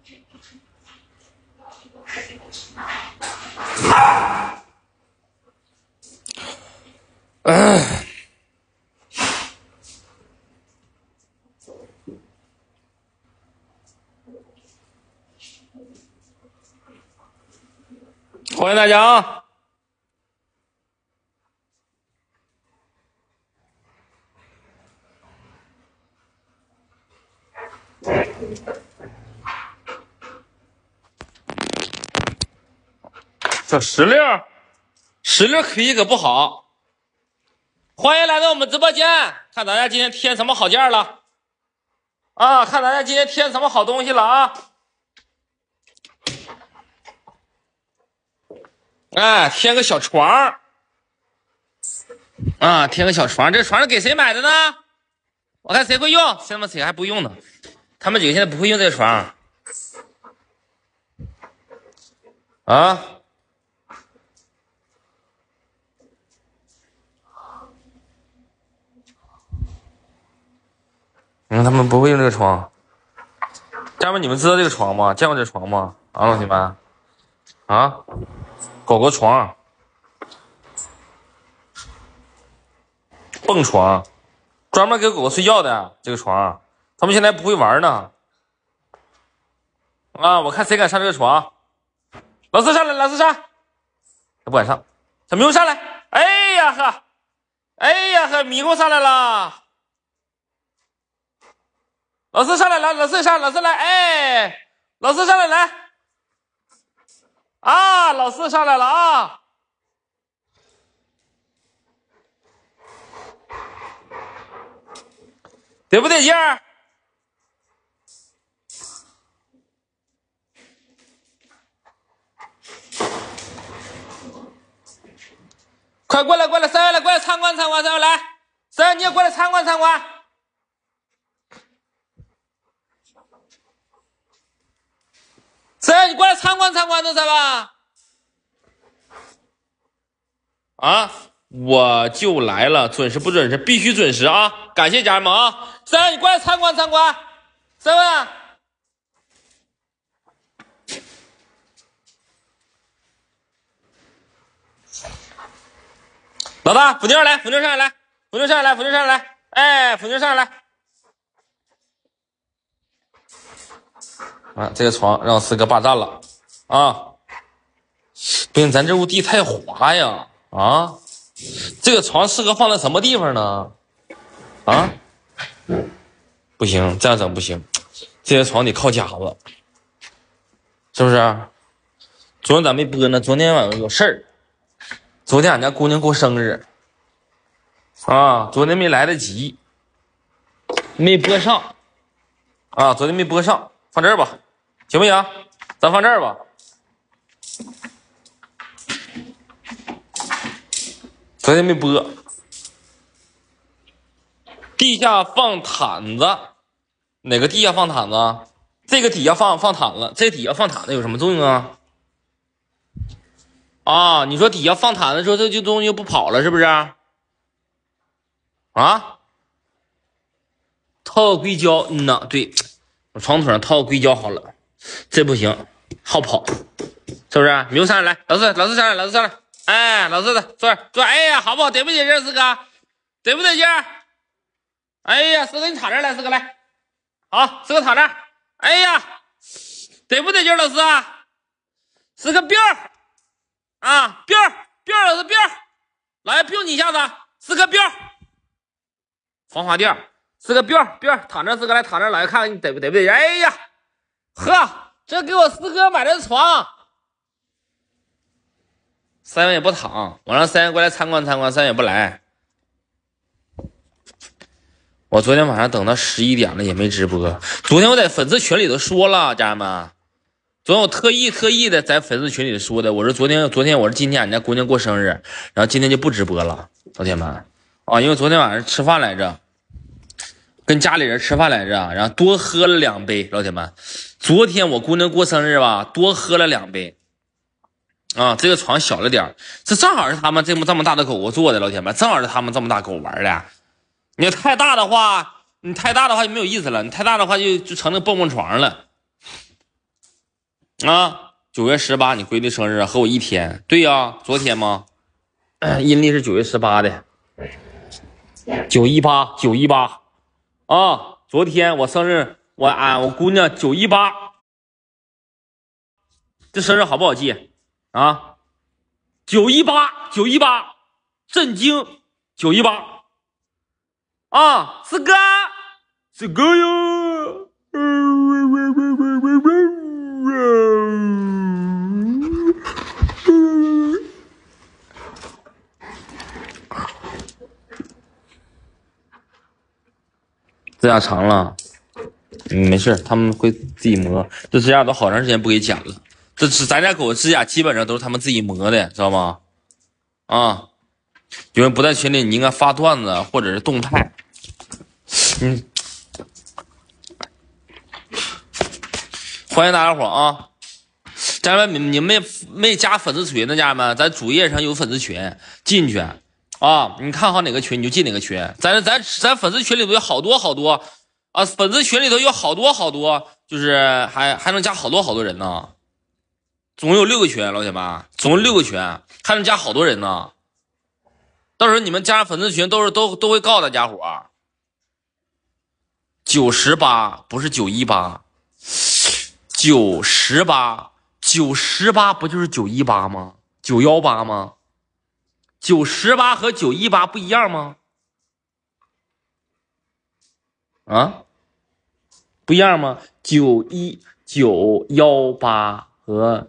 欢迎大家啊！这石榴脾气可不好。欢迎来到我们直播间，看大家今天添什么好件了啊！看大家今天添什么好东西了啊！哎，添个小床啊，添个小床，这床是给谁买的呢？我看谁会用，现在谁还不用呢？他们几个现在不会用这个床啊。他们不会用这个床。家人们，你们知道这个床吗？见过这床吗？啊，老铁们，啊，狗狗床，蹦床，专门给狗狗睡觉的这个床，他们现在不会玩呢。啊，我看谁敢上这个床。老四上来，老四上，他不敢上，小迷糊上来。哎呀呵，哎呀呵，迷糊上来了。老四上来了，老四上，老四来，哎，老四上来来，啊，老四上来了啊，得不得劲儿？快过来，过来，三位来，过来参观参观，三位来，三位你也过来参观参观。三，你过来参观参观的，三吧？啊，我就来了，准时不准时？必须准时啊！感谢家人们啊！三，你过来参观参观。三位，老大，腐妞来，腐妞上来，腐妞上来，腐妞上来，哎，腐妞上来。啊，这个床让四哥霸占了啊！不行，咱这屋地太滑呀！啊，这个床适合放在什么地方呢？啊，不行，这样整不行，这些床得靠夹子，是不是？昨天咱没播呢，昨天晚上有事儿。昨天俺家姑娘过生日啊，昨天没来得及，没播上啊，昨天没播上，放这儿吧。行不行？咱放这儿吧。昨天没播。地下放毯子，哪个地下放毯子？这个底下放毯子，这个底下放毯子有什么作用啊？啊，你说底下放毯子之后，这东西就不跑了，是不是？啊？套个硅胶，呐，对，我床腿上套个硅胶好了。这不行，好跑，是不是？迷糊上来，老四上来，老四上来，哎，老四的坐，哎呀，好不好？得不得劲，四哥？得不得劲？哎呀，四哥你躺这儿来，四哥来，好，四哥躺这儿，哎呀，得不得劲，老四啊？四哥彪啊，彪，老四彪，老爷彪你一下子，四哥彪，防滑垫，四哥彪，躺着，四哥来躺着，老爷看看你得不得劲？哎呀。呵，这给我四哥买的床，三元也不躺，我让三元过来参观参观，三元也不来。我昨天晚上等到11点了也没直播。昨天我在粉丝群里头说了，家人们，昨天我特意的在粉丝群里说的，我说昨天我说今天俺家姑娘过生日，然后今天就不直播了，老铁们啊，因为昨天晚上吃饭来着。跟家里人吃饭来着，然后多喝了2杯，老铁们。昨天我姑娘过生日吧，多喝了2杯。啊，这个床小了点，这正好是他们这么大的狗狗做的，老铁们，正好是他们这么大狗玩的。你太大的话就没有意思了，你太大的话就成那蹦蹦床了。 啊，9月18你闺女生日和我一天。对呀，昨天吗？阴历是9月18的，918啊，昨天我生日，我姑娘918，这生日好不好记啊？918，震惊918啊，四哥哟。指甲长了，没事，他们会自己磨。这指甲都好长时间不给剪了，这咱家狗指甲基本上都是他们自己磨的，知道吗？啊，有人不在群里，你应该发段子或者是动态。欢迎大家伙啊！家人们，你们没加粉丝群的家人们，咱主页上有粉丝群，进去啊！你看好哪个群你就进哪个群。咱粉丝群里头有好多啊，粉丝群里头有好多，就是还能加好多人呢。总共有6个群，老铁们，总共6个群，还能加好多人呢。到时候你们加上粉丝群都会告诉大家伙。918不是918。918不就是918吗？918吗？918和918不一样吗？啊，不一样吗？918和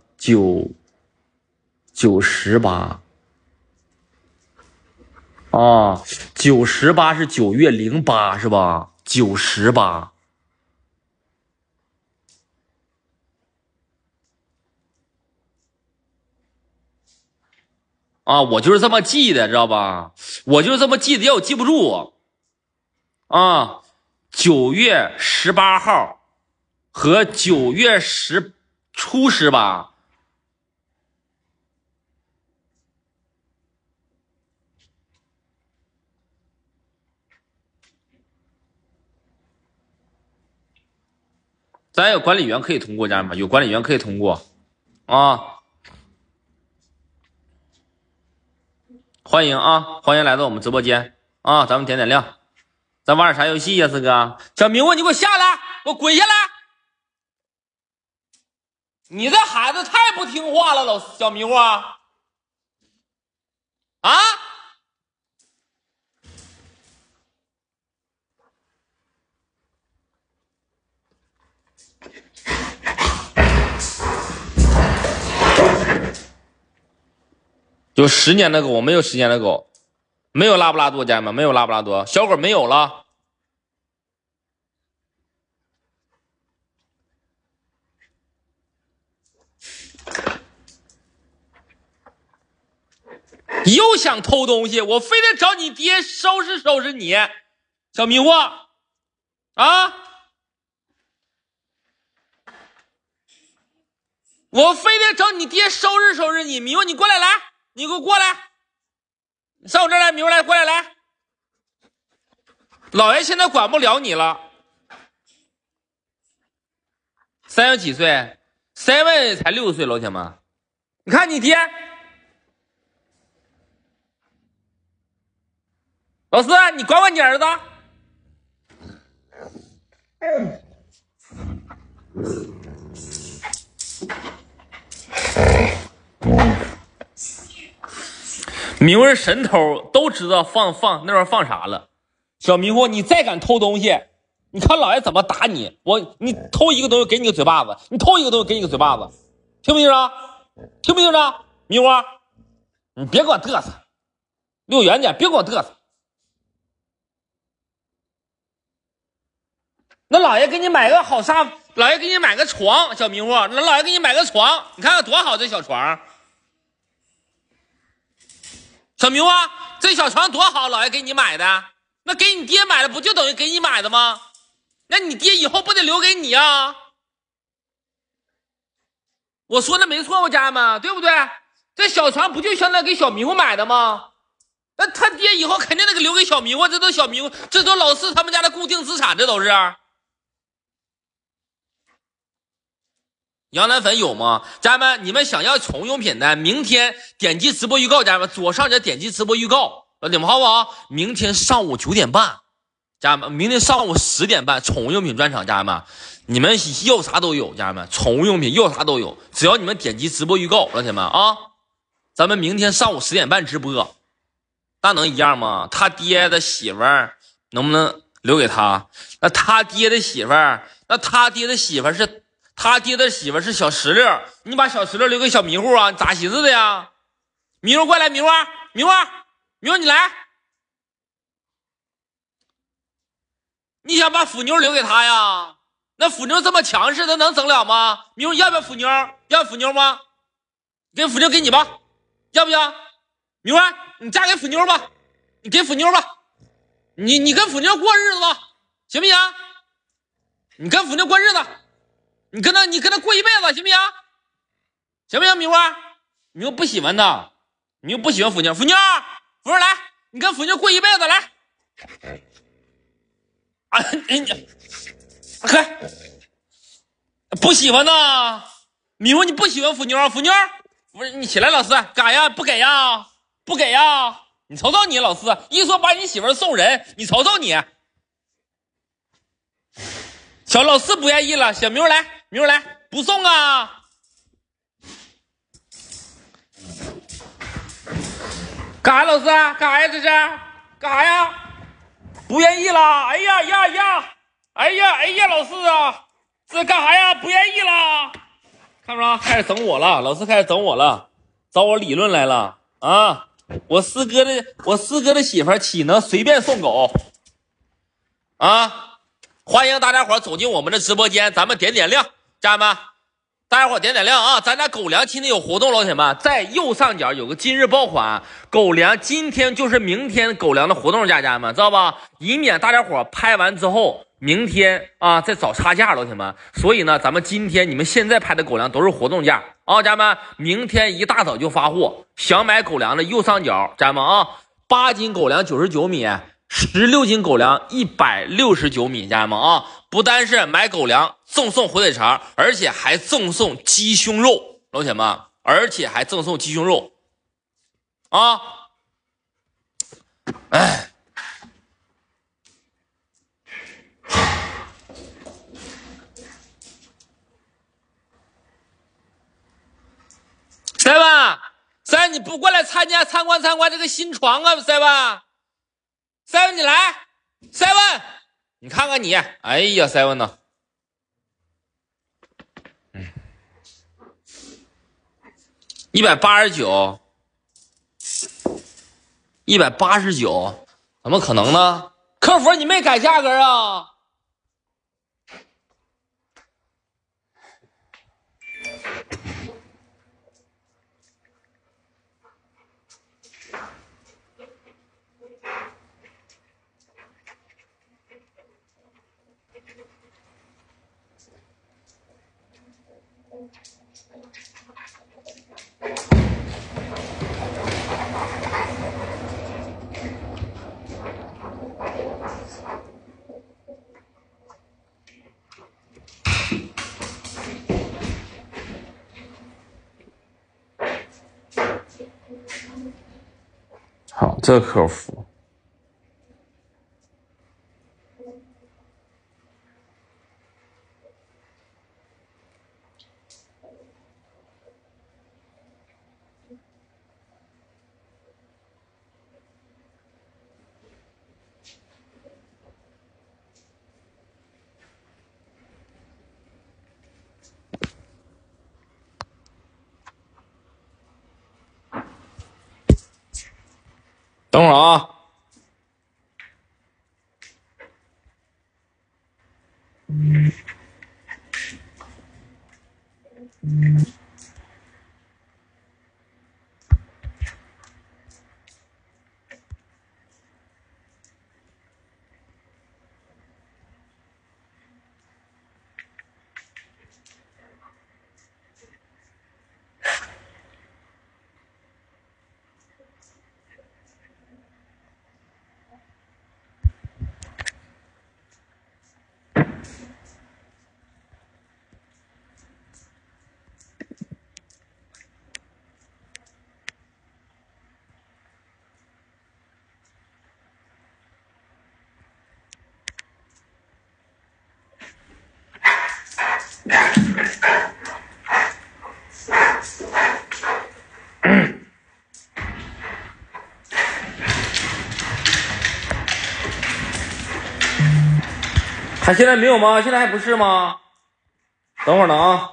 918啊，918是9月08是吧？918。啊，我就是这么记的，知道吧？我就是这么记的，要我记不住。啊，9月18号和9月初18。咱有管理员可以通过，家人们，有管理员可以通过啊。欢迎啊，欢迎来到我们直播间啊！咱们点点亮，咱玩点啥游戏呀，四哥？小明问你给我下来，给我滚下来！你这孩子太不听话了，小迷糊啊！啊！有10年的狗，没有10年的狗，没有拉布拉多，家人们，没有拉布拉多，小狗没有了。又想偷东西，我非得找你爹收拾收拾你，小迷糊啊！我非得找你爹收拾收拾你，迷糊，你过来，你给我过来，上我这儿来，迷糊，来，过来，老爷现在管不了你了。3有几岁？7才6岁，老铁们，你看你爹。老师，你管管你儿子。迷糊是神偷，都知道放那边放啥了。小迷糊，你再敢偷东西，你看老爷怎么打你！你偷一个东西给你个嘴巴子，你偷一个东西给你个嘴巴子，听不听着？听不听着？迷糊，你别给我嘚瑟，离我远点，别给我嘚瑟。那老爷给你买个好沙，老爷给你买个床，小迷糊，那老爷给你买个床，你看看多好，这小床。小迷糊，这小床多好，老爷给你买的，那给你爹买的不就等于给你买的吗？那你爹以后不得留给你啊？我说的没错吧，家人们，对不对？这小床不就相当于给小迷糊买的吗？那他爹以后肯定得留给小迷糊，这都小迷糊，这都老四他们家的固定资产，这都是。 羊腩粉有吗？家人们，你们想要宠物用品的，明天点击直播预告，家人们左上角点击直播预告，你们好不好？明天上午9点半，家人们，明天上午10点半，宠物用品专场，家人们，你们要啥都有，家人们，宠物用品要啥都有，只要你们点击直播预告，老铁们啊，咱们明天上午10点半直播，那能一样吗？他爹的媳妇儿能不能留给他？那他爹的媳妇儿，他爹的媳妇是小石榴，你把小石榴留给小迷糊啊？你咋寻思的呀？迷糊过来，迷糊你来，你想把腐妞留给他呀？那腐妞这么强势，他能整了吗？迷糊要不要腐妞？要腐妞吗？给腐妞给你吧，要不要？迷糊，你嫁给腐妞吧，你给腐妞吧，你跟腐妞过日子吧，行不行？你跟腐妞过日子。你跟他过一辈子行不行？行不行？米花，你又不喜欢他，你又不喜欢腐妞，腐妞来，你跟腐妞过一辈子来。啊，你快不喜欢呢？米花，你不喜欢腐妞？腐妞，不是你起来，老师干啥呀？不给呀？不给呀？你瞅瞅你，老师一说把你媳妇送人，你瞅瞅你。小老师不愿意了，小明来，不送啊！干啥，老师？干啥呀？这是干啥呀？不愿意了！哎呀，老师啊，这干啥呀？不愿意了！看不着，开始整我了，老师开始整我了，找我理论来了啊！我四哥的媳妇岂能随便送狗啊？欢迎大家伙走进我们的直播间，咱们点点亮，家人们，大家伙点点亮啊！咱家狗粮今天有活动，老铁们，在右上角有个今日爆款，狗粮今天就是明天狗粮的活动价，家人们知道吧？以免大家伙拍完之后明天啊再找差价，老铁们，所以呢，咱们今天你们现在拍的狗粮都是活动价啊，家人们，明天一大早就发货，想买狗粮的右上角，家人们啊，8斤狗粮99米。16斤狗粮169米，家人们啊，不单是买狗粮赠送火腿肠，而且还赠送鸡胸肉，老铁们，而且还赠送鸡胸肉啊！哎，7，你不过来参观这个新床啊，7，你来，7，你看看你，哎呀，7呢？189，怎么可能呢？客服你没改价格啊？好，这客服。等会儿啊。 他现在没有吗？现在还不是吗？等会儿呢啊。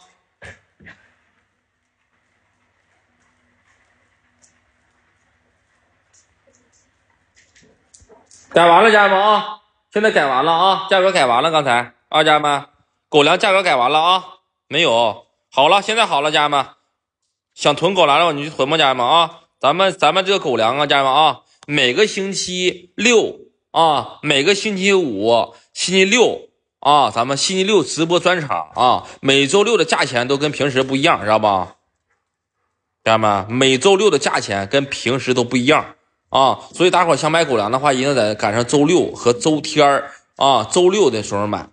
改完了，家人们啊，现在改完了啊，价格改完了，刚才啊，家人们，狗粮价格改完了啊，没有，好了，现在好了，家人们，想囤狗粮了你就囤吧，家人们啊，咱们这个狗粮啊，家人们啊，每个星期六啊，每个星期五、星期六啊，咱们星期六直播专场啊，每周六的价钱都跟平时不一样，知道吧？家人们，每周六的价钱跟平时都不一样。啊，所以大伙想买狗粮的话，一定得赶上周六和周天啊，周六的时候买。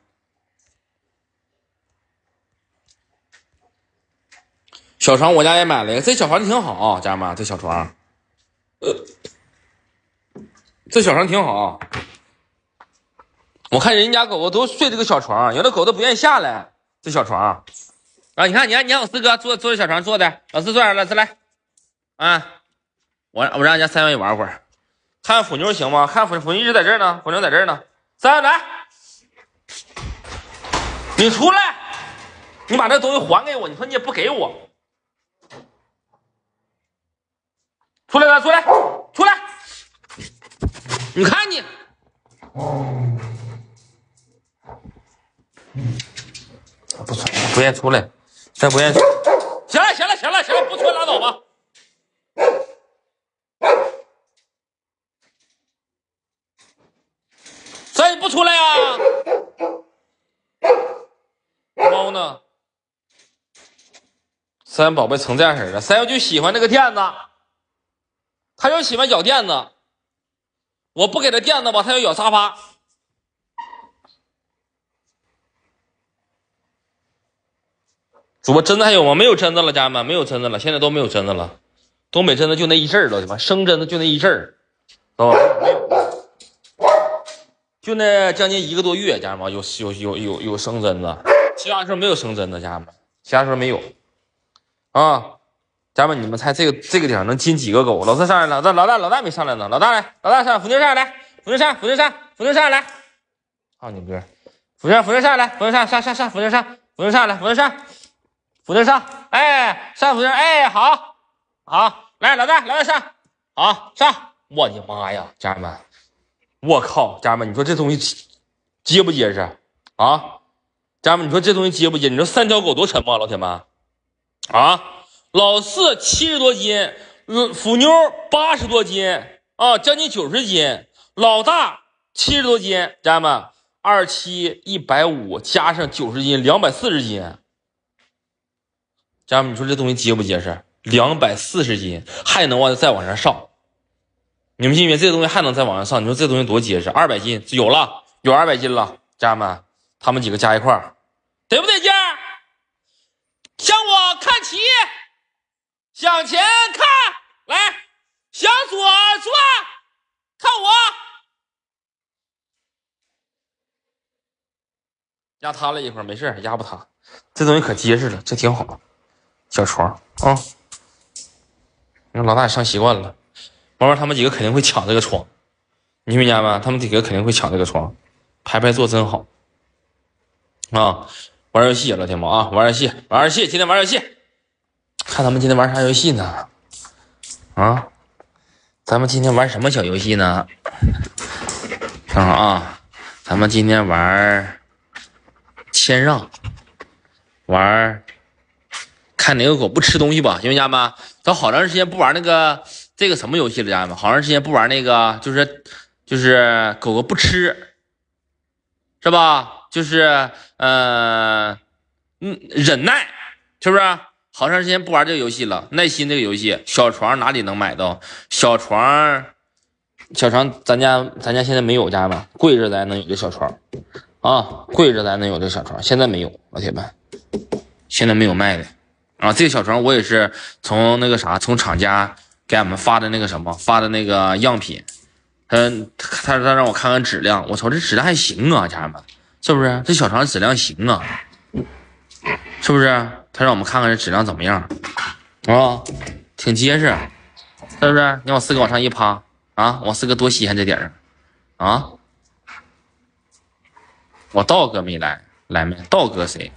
小床我家也买了一个，这小床挺好啊，家人们，这小床，这小床挺好。我看人家狗狗都睡这个小床，有的狗都不愿意下来。这小床啊，你看我四哥坐这小床坐的，老四坐上，老四来啊，我让人家三位玩会儿。看腐妞行吗？看腐妞一直在这儿呢，腐妞在这儿呢。三来，你出来，你把这东西还给我。你说你也不给我，出来了，出来，出来！你看你，不出来，不愿意出来，再不愿意。行了，不出来拉倒吧。咱不出来呀、猫呢？三宝贝成这样式的，三幺就喜欢那个垫子，他就喜欢咬垫子。我不给他垫子吧，他要咬沙发。主播真的还有吗？没有真的了，家人们，没有真的了，现在都没有真的了。东北真的就那一阵儿了，对吧？生真的就那一阵儿，知道吧？没有。就那将近1个多月，家人们有生针的，其他时候没有生针的，家人们，其他时候没有啊。家人们，你们猜这个点能进几个狗？老四上来了，老大没上来呢，老大来，老大上，腐妞上来，腐妞上来，好你哥，腐妞上来，腐妞上，腐妞上，腐妞上来，腐妞上，哎，上腐妞，哎，好，来老大上，好上，我的妈呀，家人们。我靠，家人们，你说这东西结不结实啊？家人们，你说这东西结不结实？你说3条狗多沉吗？老铁们啊，老四70多斤，腐妞80多斤啊，将近90斤，老大70多斤，家人们27 150加上90斤240斤，家人们，你说这东西结不结实？240斤还能再往上上。你们信不信这东西还能再往上上？你说这东西多结实？200斤有了，有200斤了，家人们，他们几个加一块儿，得不得劲？向我看齐，向前看，来，向左转，看我，压塌了一会儿，没事，压不塌，这东西可结实了，这挺好，小床啊，你看老大也上习惯了。慢慢他们几个肯定会抢这个床，你们家吗？他们几个肯定会抢这个床，排做真好啊！玩游戏，老铁们啊，玩游戏，今天玩游戏，看他们今天玩啥游戏呢？啊，咱们今天玩什么小游戏呢？等会儿啊，咱们今天玩谦让，玩看哪个狗不吃东西吧，因为家们，咱好长时间不玩那个。这个什么游戏了，家人们？好长时间不玩那个，就是狗狗不吃，是吧？就是忍耐，是不是？好长时间不玩这个游戏了，耐心这个游戏，小床哪里能买到？小床，咱家现在没有，家人们，贵着咱能有这小床啊，贵着咱能有这小床，现在没有，老铁们，现在没有卖的啊。这个小床我也是从那个啥，从厂家。给俺们发的那个什么，发的那个样品，他让我看看质量，我操，这质量还行啊，家人们，是不是？这小床质量行啊，是不是？他让我们看看这质量怎么样啊，挺结实，是不是？你往四哥往上一趴啊，往四哥多稀罕这点儿啊， 我道哥没来，来没？道哥谁？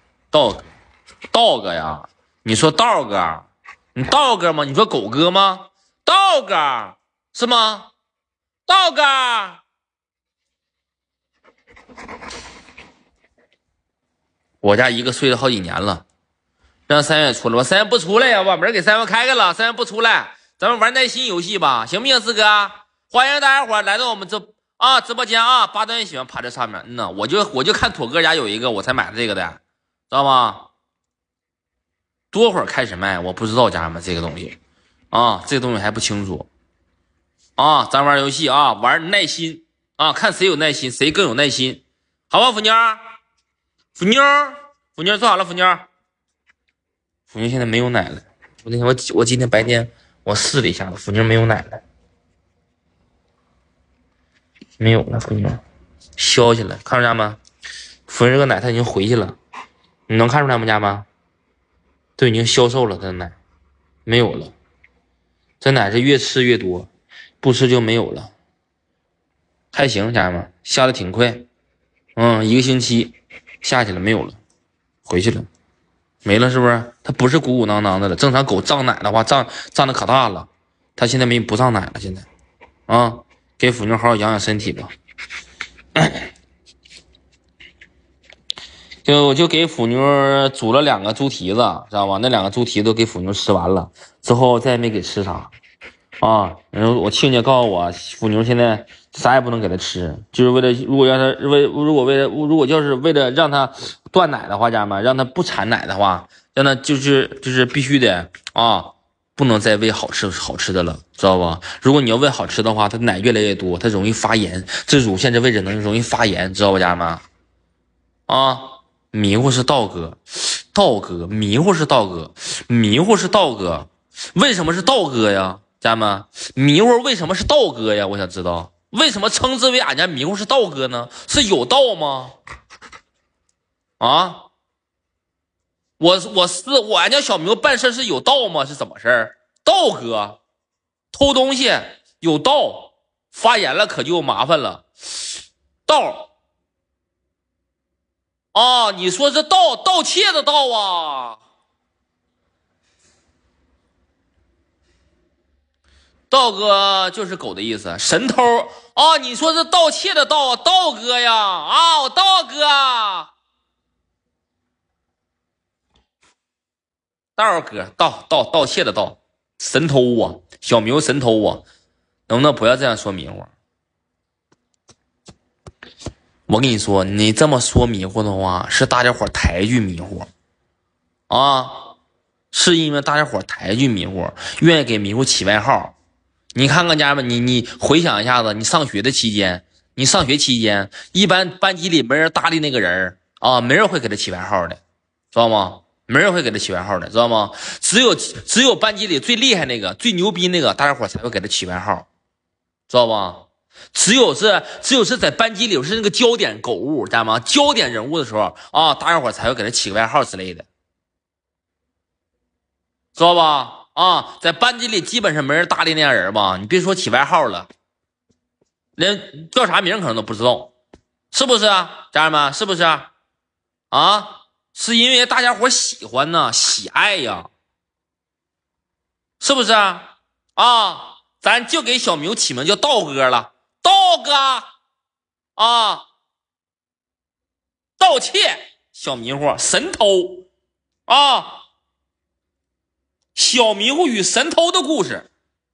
道哥呀？你说道哥？你道哥吗？你说狗哥吗？道哥是吗？道哥，我家一个睡了好几年了，让3月出来，我3月不出来呀，把门给3月开开了，3月不出来，咱们玩耐心游戏吧，行不行，四哥？欢迎大家伙来到我们直播间啊，8段喜欢趴在上面，我就看妥哥家有一个，我才买的这个的，知道吗？多会儿开始卖，我不知道家人们这个东西啊，这个东西还不清楚啊，咱玩游戏啊，玩耐心啊，看谁有耐心，谁更有耐心，好吧，腐妞坐好了，腐妞现在没有奶了，我今天白天我试了一下子，腐妞没有奶了，没有了，腐妞消去了，看出来吗？腐妞这个奶它已经回去了，你能看出来吗，家吗？都已经消瘦了，这奶没有了，这奶是越吃越多，不吃就没有了，还行，家人们下的挺快，1个星期下去了，没有了，回去了，没了，是不是？它不是鼓鼓囊囊的了，正常狗胀奶的话胀的可大了，它现在不胀奶了，现在啊，给腐妞好好养养身体吧。就给腐妞煮了2个猪蹄子，知道吗？那2个猪蹄都给腐妞吃完了，之后再也没给吃啥啊。然后我亲家告诉我，腐妞现在啥也不能给他吃，就是为了如果要是为了让他断奶的话，家人们让他不产奶的话，让他就是必须得啊，不能再喂好吃的了，知道吧？如果你要喂好吃的话，他奶越来越多，他容易发炎，这乳腺这位置容易发炎，知道吧，家人们啊？迷糊是道哥，迷糊是道哥，为什么是道哥呀？家人们，迷糊为什么是道哥呀？我想知道，为什么称之为俺家迷糊是道哥呢？是有道吗？啊，俺家小迷糊办事是有道吗？是怎么事儿？道哥偷东西有道，发言了可就麻烦了，道。哦，你说这盗窃的盗啊？道哥就是狗的意思，神偷哦，你说这盗窃的盗，道哥呀？啊，我道哥，道哥，盗窃的盗，神偷啊，小迷糊神偷啊，能不能不要这样说迷糊？我跟你说，你这么说迷糊的话，是大家伙抬举迷糊啊，是因为大家伙抬举迷糊，愿意给迷糊起外号。你看看家人们，你回想一下子，你上学期间，一般班级里没人搭理那个人啊，没人会给他起外号的，知道吗？没人会给他起外号的，知道吗？只有班级里最厉害那个、最牛逼那个，大家伙才会给他起外号，知道吧？只有是在班级里是那个焦点狗物，知道吗？焦点人物的时候啊，大家伙才会给他起个外号之类的，知道吧？啊，在班级里基本上没人搭理那样人吧？你别说起外号了，连叫啥名可能都不知道，是不是啊？家人们，是不是啊？是因为大家伙喜欢呢，喜爱呀，是不是啊？咱就给小明起名叫道哥了，道哥啊，盗窃小迷糊，神偷啊，小迷糊与神偷的故事。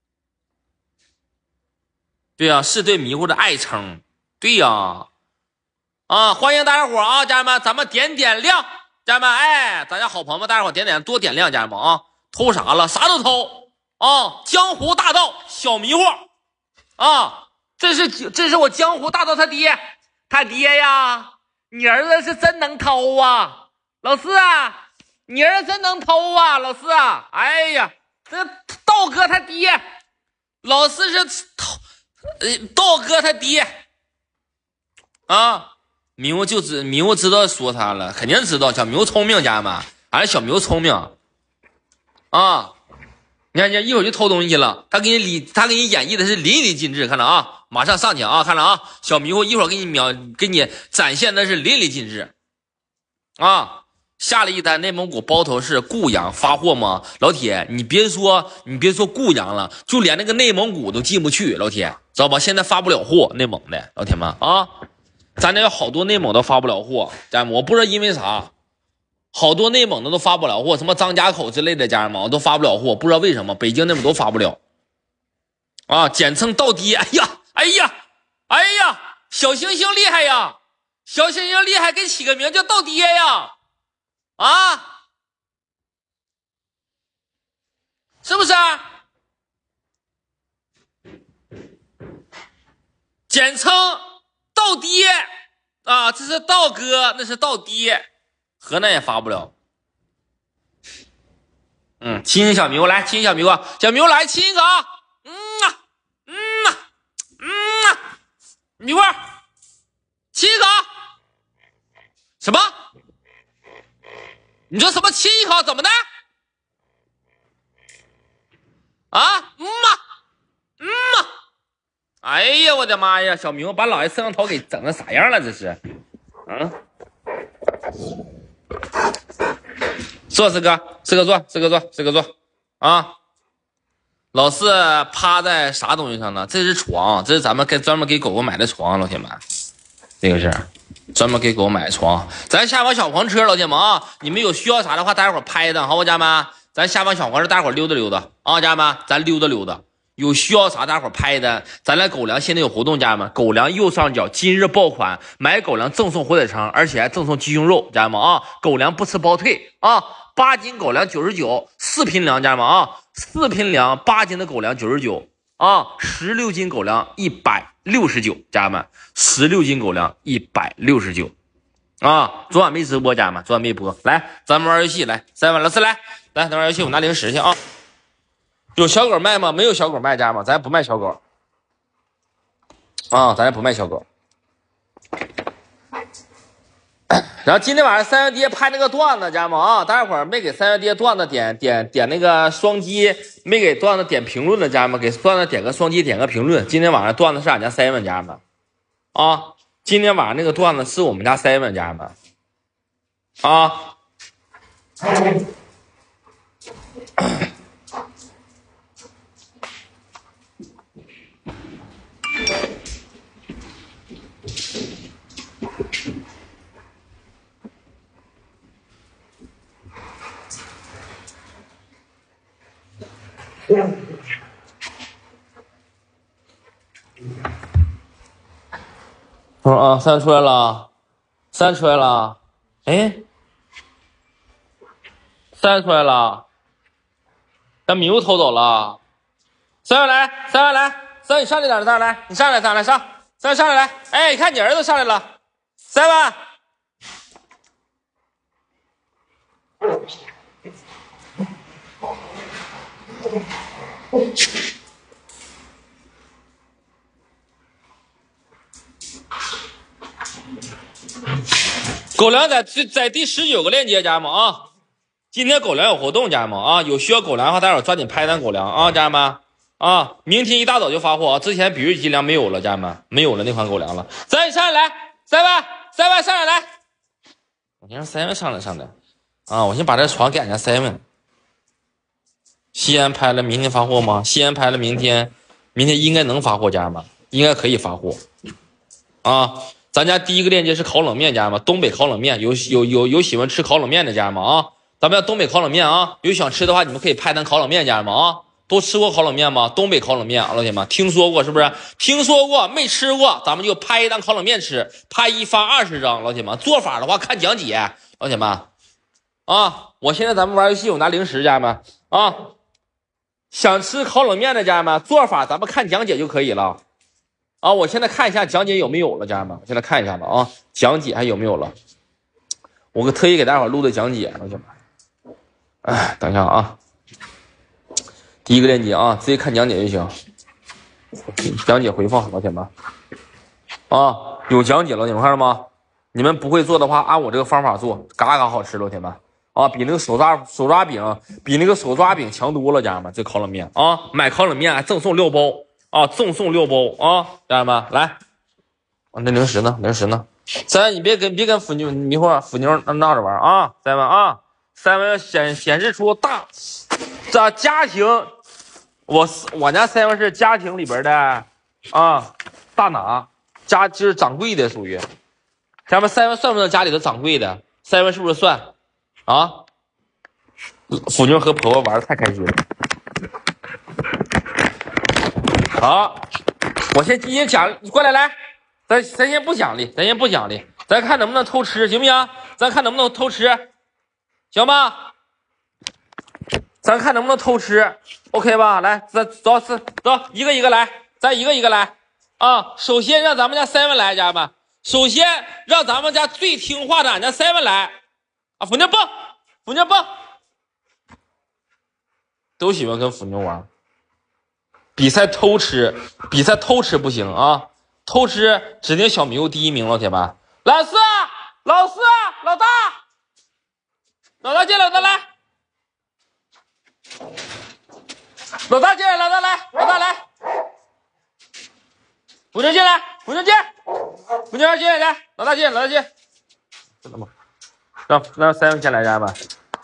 对呀，是对迷糊的爱称。对呀，欢迎大家伙啊，家人们，咱们点亮，家人们，哎，咱家好朋友们，大家伙多点亮，家人们啊，偷啥了？啥都偷啊！江湖大盗小迷糊啊，这是我江湖大盗他爹呀，你儿子是真能偷啊，老四啊，你儿子真能偷啊，老四啊，哎呀，这道哥他爹，老四是道哥他爹啊，迷糊知道说他了，肯定知道，小迷糊聪明，家人们，俺小迷糊聪明啊， 你看，一会儿就偷东西去了。他给你演绎的是淋漓尽致，看着啊，马上上去啊，看着啊，小迷糊一会儿给你展现的是淋漓尽致啊。下了一单内蒙古包头市固阳发货吗？老铁，你别说固阳了，就连那个内蒙古都进不去，老铁知道吧？现在发不了货，内蒙的老铁们啊，咱这有好多内蒙都发不了货，家人们，我不知道因为啥，好多内蒙的都发不了货，什么张家口之类的家人们都发不了货，不知道为什么，北京那边都发不了啊，简称倒爹。哎呀，小星星厉害呀，小星星厉害，给起个名叫倒爹呀。啊，是不是？简称倒爹啊，这是倒哥，那是倒爹，河南也发不了。亲亲小迷糊来，亲亲小迷糊，小迷糊来亲一个啊！迷糊，亲一个啊！什么？你说什么亲一口？怎么的？啊，哎呀，我的妈呀！小明把老爷摄像头给整成啥样了？这是，坐四哥坐啊！老四趴在啥东西上呢？这是床，这是咱们专门给狗狗买的床，老铁们，这个是专门给狗买的床。咱下方小黄车，老铁们啊，你们有需要啥的话，待会儿拍的，好不，家人们？咱下方小黄车，待会儿溜达溜达啊，家人们，咱溜达溜达。有需要啥，大伙拍的。咱俩狗粮现在有活动，家人们，狗粮右上角今日爆款，买狗粮赠送火腿肠，而且还赠送鸡胸肉，家人们啊，狗粮不吃包退啊，8斤狗粮99，4拼粮，家人们啊，4拼粮8斤的狗粮99啊，16斤狗粮169，家人们，16斤狗粮169啊，昨晚没直播，家人们，昨晚没播，来，咱们玩游戏，来，3万老师来，咱玩游戏，我拿零食去啊。有小狗卖吗？没有小狗卖，家吗？咱不卖小狗啊，咱也不卖小狗。然后今天晚上三元爹拍那个段子，家们啊，待会儿没给三元爹段子点那个双击，没给段子点评论的家们，给段子点个双击，点个评论。今天晚上段子是俺家7家们啊，今天晚上那个段子是我们家7家们啊。3出来了，3出来了，哎，3出来了，把迷雾偷走了。3万来，3万来，3你上来点，3来，你上来，3来上，3上来来，哎，你看你儿子上来了，3万。狗粮在第19个链接，家人们啊，今天狗粮有活动，家人们啊，有需要狗粮的话，待会儿抓紧拍单狗粮啊，家人们啊，明天一大早就发货啊，之前比瑞吉粮没有了，家人们没有了那款狗粮了。咱上来，3万上来，我先让7上来啊，我先把这床给俺家7。西安拍了，明天发货吗？西安拍了，明天应该能发货，家人们应该可以发货啊。咱家第一个链接是烤冷面，家人们，东北烤冷面，有喜欢吃烤冷面的家人们啊，咱们要东北烤冷面啊，有想吃的话，你们可以拍单烤冷面，家人们啊，都吃过烤冷面吗？东北烤冷面啊，老铁们，听说过是不是？听说过没吃过，咱们就拍一单烤冷面吃，拍1发20张，老铁们，做法的话看讲解，老铁们啊，我现在咱们玩游戏，我拿零食，家人们啊，想吃烤冷面的家人们，做法咱们看讲解就可以了。啊，我现在看一下讲解有没有了，家人们，我现在看一下吧啊，讲解还有没有了？我特意给大伙录的讲解，老铁们，哎，等一下啊，第一个链接啊，直接看讲解就行，讲解回放，老铁们啊，有讲解，老铁们看到吗？你们不会做的话，按我这个方法做，嘎嘎好吃，老铁们啊，比那个手抓饼强多了，家人们，这烤冷面啊，买烤冷面还赠送6包啊，赠送6包啊，家人们来，啊，那零食呢？咱你别跟腐妞闹着玩啊，咱们啊，7要显示出这家庭，我家7是家庭里边的啊大拿，就是掌柜的属于，咱们7算不算家里的掌柜的？7是不是算啊？腐妞和婆婆玩的太开心了。好，我先讲，你过来来，咱先不奖励，咱看能不能偷吃，行不行？咱看能不能偷吃，行吧？咱看能不能偷吃 ，OK 吧？来，咱走，一个一个来，咱一个一个来啊！首先让咱们家7来，家人们，首先让咱们家最听话的俺家7来啊！腐妞蹦，都喜欢跟腐妞玩。比赛偷吃不行啊！偷吃指定小迷第1名了，铁板。老四，老大进来，老大来，老大进来，老大来，腐妞进来，腐妞进来，老大进，真的吗？让7进来，家人们，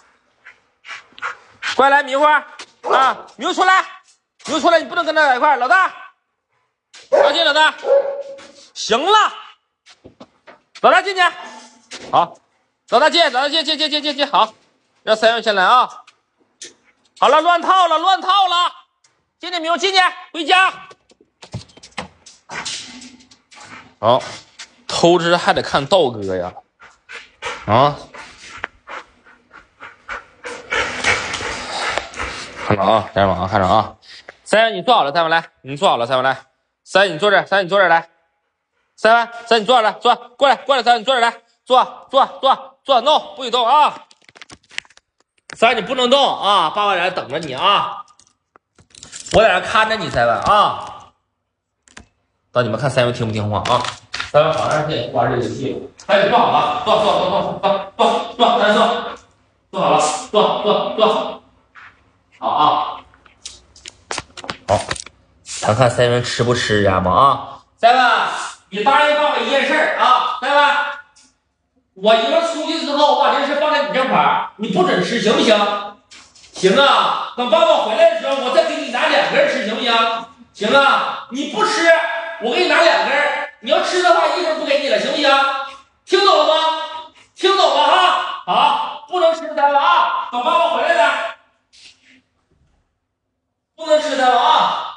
快来迷糊啊！迷出来，你不能跟他在一块，老大，进，老大，行了，老大进去，好，老大进，好，让7先来啊！好了，乱套了，进去迷糊，进去，回家。好，偷吃还得看道哥呀，啊！看着啊，家人们啊，看着啊，7你坐好了，7来，你坐好了，7来，7你坐这来，7你坐着来，坐过来，7你坐这来，坐 ，no 不许动啊，7你不能动啊，爸爸在这等着你啊，我在这看着你，7啊，让你们看7听不听话啊，7好长时间玩这个游戏，7你坐好了，坐，咱坐好了，坐。好啊，好，咱看7吃不吃家吗？啊，7，你答应爸爸一件事啊，7，我一个人出去之后，我把零食放在你这块儿，你不准吃，行不行？行啊，等爸爸回来的时候，我再给你拿2根吃，行不行？行啊，你不吃，我给你拿2根，你要吃的话，一根不给你了，行不行？听懂了吗？听懂了哈？好，不能吃7啊，等爸爸回来了。不能吃它了啊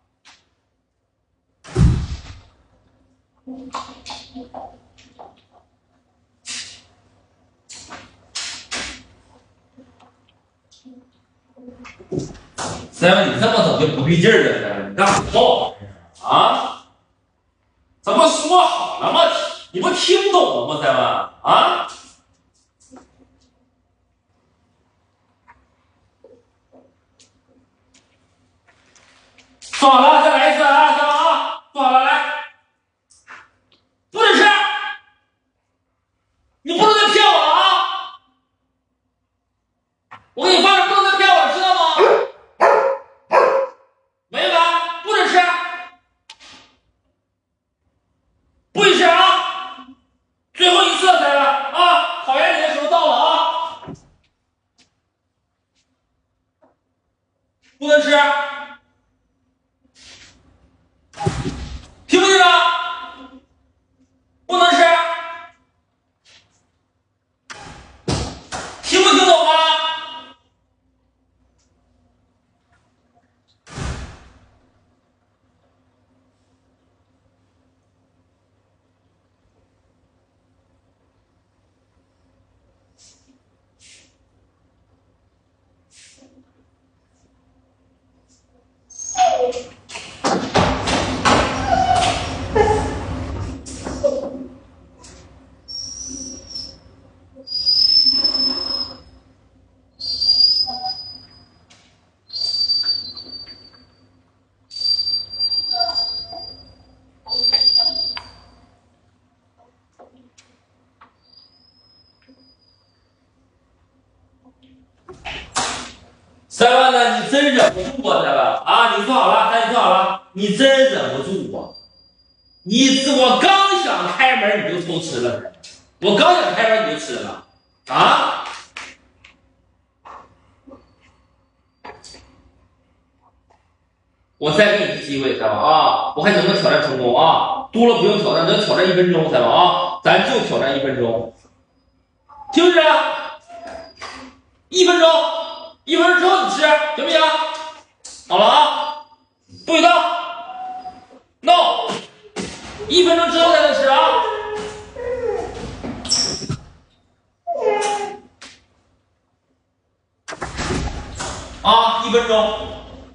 ！7，你这么整就不对劲儿了，你干什么啊？咱不说好了吗？你不听懂了吗？7啊？坐好了，再来一次啊！7啊，坐好了，来，不准吃，你不能再骗我了啊！我给你发誓，不能再骗我了，知道吗？没完，不准吃，不许吃啊！最后一次，7啊，考验你的时候到了啊！不能吃。听不听着？不能吃，听不听懂吗？ 三万呢？你真忍不住我，三万啊！你坐好了，赶紧坐好了，你真忍不住我。我刚想开门你就偷吃了，我刚想开门你就吃了啊！我再给你一次机会，三王啊！我看能不能挑战成功啊！多了不用挑战，能挑战1分钟，三王啊！咱就挑战1分钟，听着，1分钟，1分钟之后你吃，行不行？好了啊，不许动 ，no， 1分钟之后才能吃啊！啊，1分钟。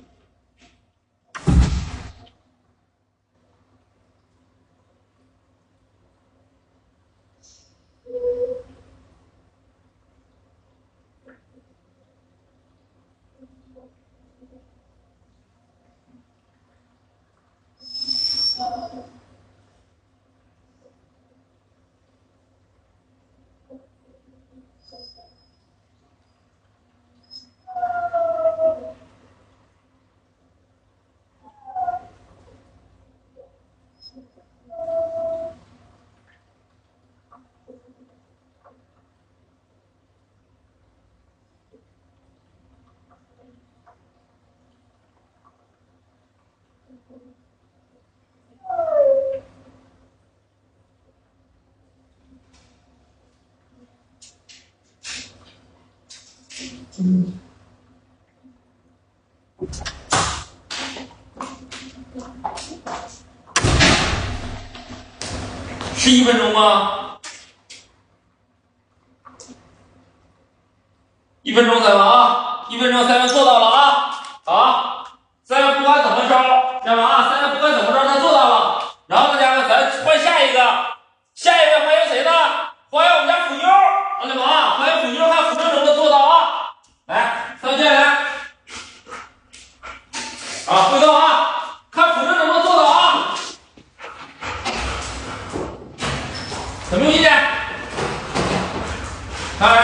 是1分钟吗？1分钟，三王啊！1分钟，三王做到了啊！好，三王不管怎么着，知道吗？啊，三王不管怎么着，他做到了。然后呢，家们，咱换下一个，下一位欢迎谁呢？欢迎我们家虎妞，同学们啊，欢迎虎妞，看虎妞能不能做到啊？来，三进来，啊，不动啊，看虎妞能不能做到啊？有没有意见？来。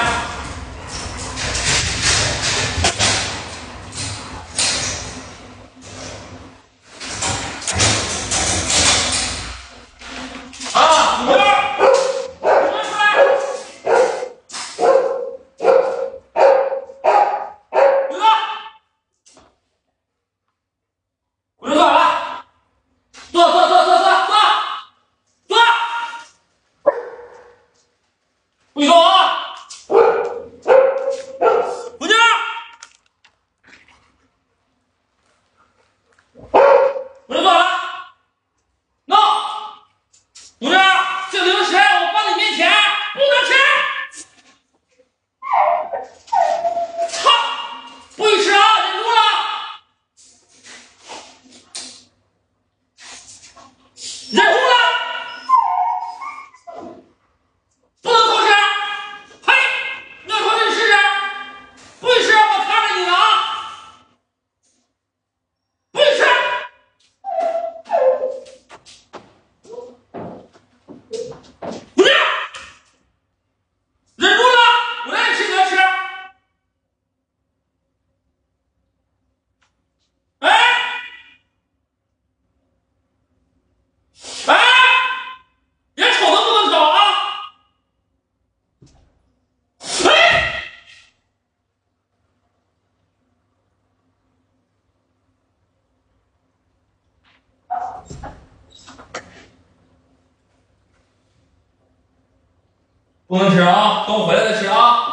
不能吃啊，等我回来再吃啊。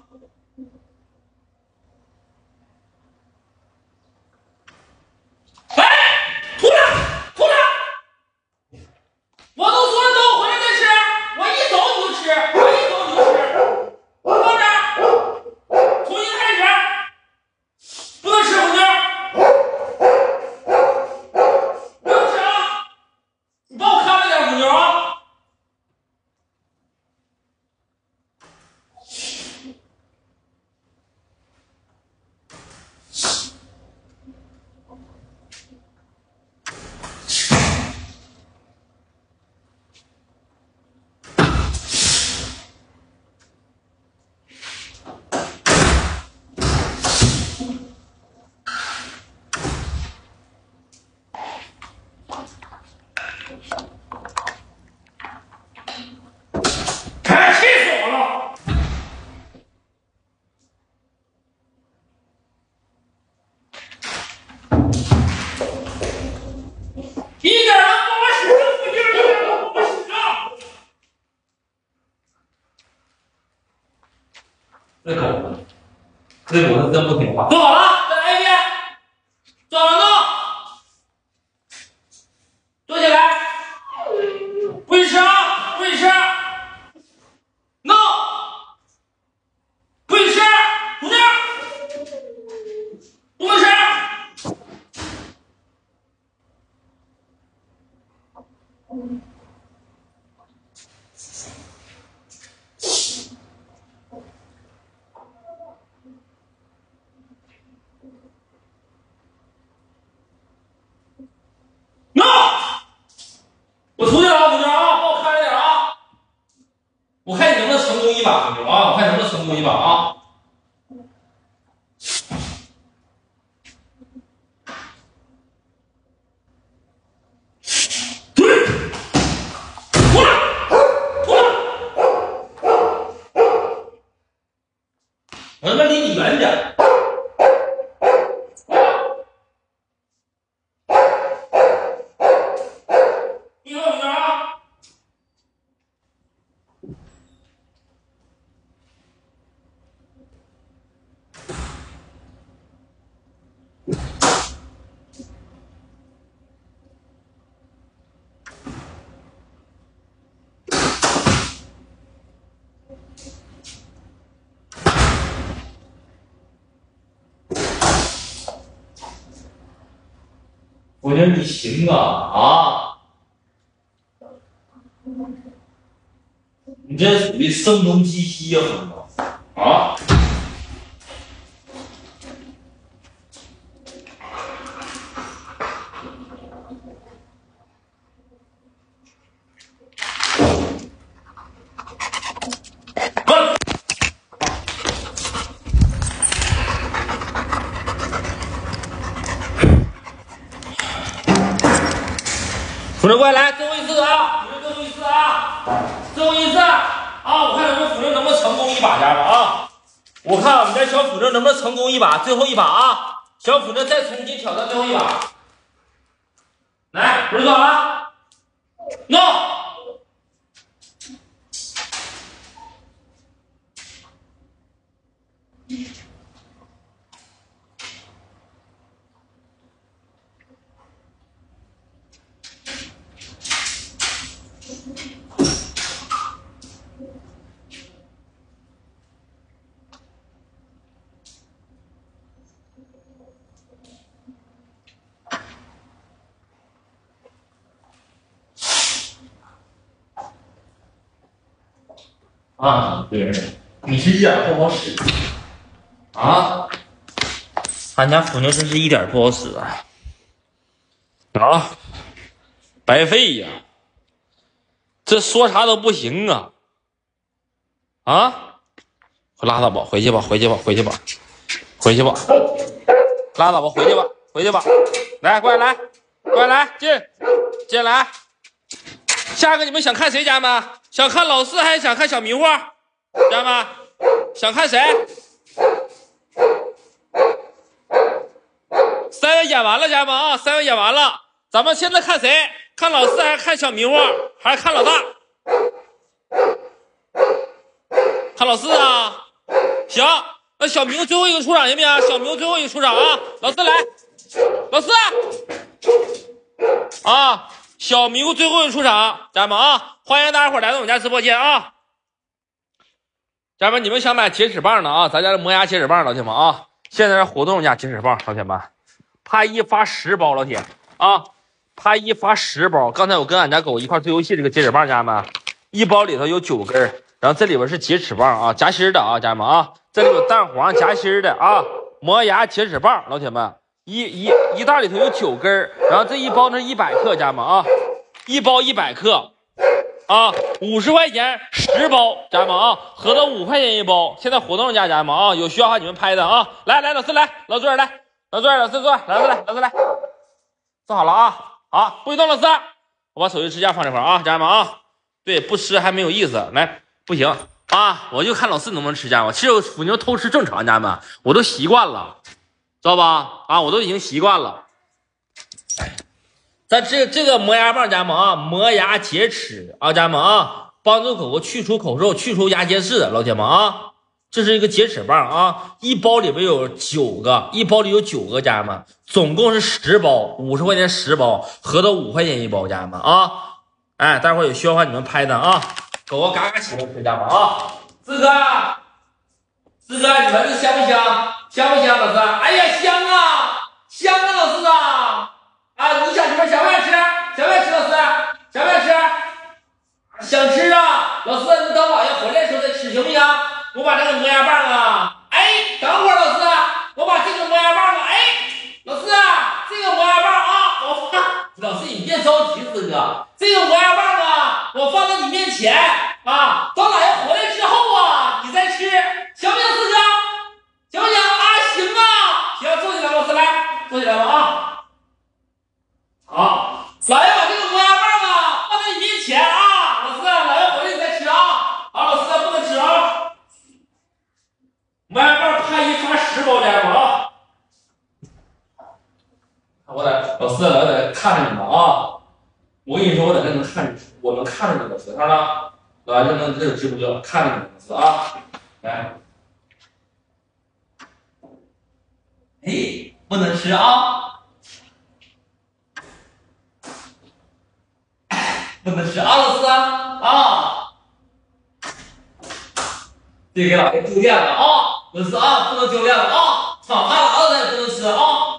哎，吐了，吐了！我都说了，等我回来再吃。我一走你就吃，我一走你就吃。放这儿，重新开始。不能吃红妞，不能吃啊！你帮我看着点红妞啊！ 这狗子，这狗子真不听话。坐好了，再来一遍。坐好了，坐。坐起来。不许吃啊！不许吃 ！No！ 不许吃！不吃！不能吃！No！ 我出去了，同学啊，帮我看着点啊！我看你能不能成功一把，同学啊！我看能不能成功一把啊！对，出来，出来！我他妈离你远点。我觉得你行啊！你这属于声东击西呀，很多啊！同志过来，最后一次啊！同志最后一次啊！最后一次啊！我看咱们辅助能不能成功一把，家人们啊！我看我们家小辅助能不能成功一把，最后一把啊！小辅助再重新挑战最后一把。来，辅助做好了 ，No。啊，对，你是一点不好使啊！俺家辅牛真是一点不好使啊！啊，白费呀！这说啥都不行啊！啊，拉倒吧，回去吧，回去吧，回去吧，回去吧，拉倒吧，回去吧，回去吧。来，过来，来，过来，来，进来。下一个你们想看谁，家人们？想看老四还是想看小迷糊？家人们，想看谁？3位演完了，家人们啊，3位演完了，咱们现在看谁？看老四还是看小迷糊？还是看老大？看老四啊！行，那小迷糊最后一个出场行不行？小迷糊最后一个出场啊！老四来，老四啊！小迷糊最后一个出场，家人们啊，欢迎大家伙来到我们家直播间啊！家人们，你们想买铁齿棒的啊？咱家的磨牙铁齿棒，老铁们啊，现在是活动价铁齿棒，老铁们，拍一发10包，老铁啊，拍一发10包。刚才我跟俺家狗一块做游戏，这个铁齿棒，家人们，一包里头有9根，然后这里边是铁齿棒啊，夹心的啊，家人们啊，这里有蛋黄夹心的啊，磨牙铁齿棒，老铁们。一袋里头有9根，然后这一包是100克，家人们啊，一包100克啊，50块钱10包，家人们啊，合到5块钱一包。现在活动价，家人们啊，有需要的话你们拍的啊，来，老四来，老坐来，老四坐，老四来，坐好了啊，好，不许动，老四，我把手机支架放这块啊，家人们啊，对，不吃还没有意思，来，不行啊，我就看老四能不能吃，家人们，其实腐牛偷吃正常，家人们，我都习惯了。知道吧？啊，我都已经习惯了。咱这个磨牙棒，家人们啊，磨牙洁齿啊，家人们啊，帮助狗狗去除口臭、去除牙结石，老铁们啊， 这是一个洁齿棒啊，一包里边有9个，一包里有9个，家人们，总共是10包，50块钱10包，合到5块钱一包，家人们啊。哎，待会儿有需要的话你们拍单啊，狗狗嘎嘎喜欢吃，家人们啊。四哥，四哥，你们这香不香？香不香，老师？哎呀，香啊，香啊，老师啊！啊，你想吃吗？想不想吃？想不想吃，老师？想不想吃？想吃啊，老师，你等姥爷回来的时候再吃，行不行？我把这个磨牙棒啊，哎，等会儿，老师，我把这个磨牙棒啊，哎，老师，这个磨牙棒啊，我放，老师你别着急，四哥，这个磨牙棒啊，我放在你面前啊，等姥爷回来之后啊，你再吃，行不行，四哥？行不行啊？行啊，行，坐起来，老师来，坐起来吧啊。好，姥爷把这个磨牙棒啊放在你面前啊，老师，姥爷回来你再吃啊。好，老师不能吃啊。磨牙棒拍一发10包，家人们啊。我在老师，老爷在看着你们啊。我跟你说，我在这能看着，我能看着你，老师，看着，老爷能这个直播间看着你，老师啊。来，哎，不能吃啊。不能吃啊，老师啊！这给老爷丢链子啊！老师啊，不能丢链子啊！长哈喇子也不能吃啊！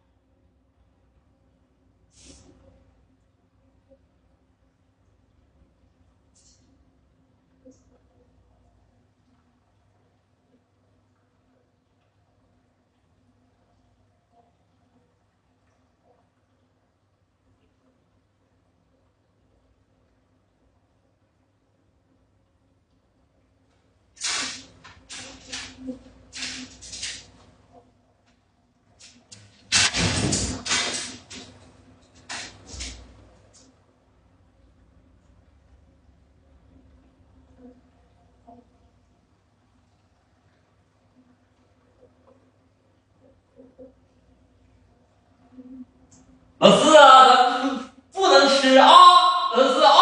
老师啊，咱不能吃啊！老师啊！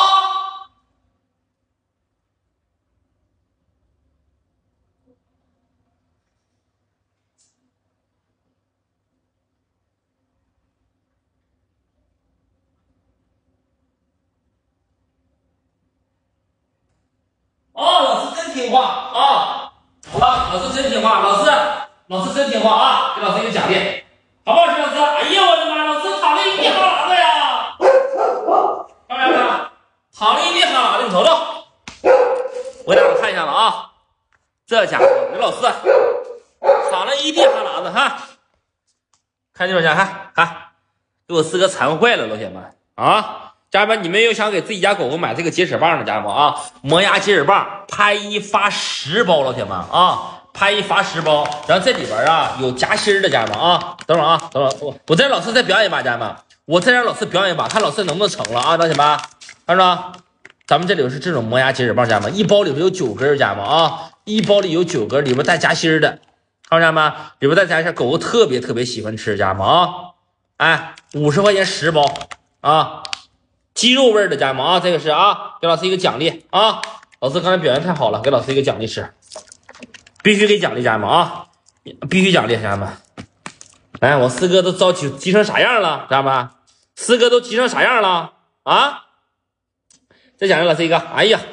哦，老师真听话啊！好了，老师真听话，老师真听话啊！给老师一个奖励，好不好吃，老师？哎呀，我的妈！老师躺了一地哈喇子呀！看没看？躺了一地哈喇子，你瞅瞅。我给大家看一下了啊，这家伙，刘老师躺了一地哈喇子哈，看这边去，看，给我四哥馋坏了，老铁们啊！家人们，你们又想给自己家狗狗买这个洁齿棒的，家人们啊，磨牙洁齿棒，拍一发10包，老铁们啊，拍一发10包，然后这里边啊有夹心的，家人们啊，等会儿啊，等会儿我再让老师再表演一把，家人们，我再让老师表演一把，看老师能不能成了啊，老铁们，看着。咱们这里是这种磨牙洁齿棒，家人们，一包里边有9根，家人们啊，一包里有9根，里边带夹心的，看家人们，里边带夹心，狗狗特别喜欢吃，家人们啊，哎，50块钱10包啊，鸡肉味的，家人们啊，这个是啊，给老师一个奖励啊，老师刚才表现太好了，给老师一个奖励吃，必须给奖励，家人们啊，必须奖励，家人们，哎，我四哥都着急成啥样了，家人们，四哥都急成啥样了啊？再奖励老师一个，哎呀，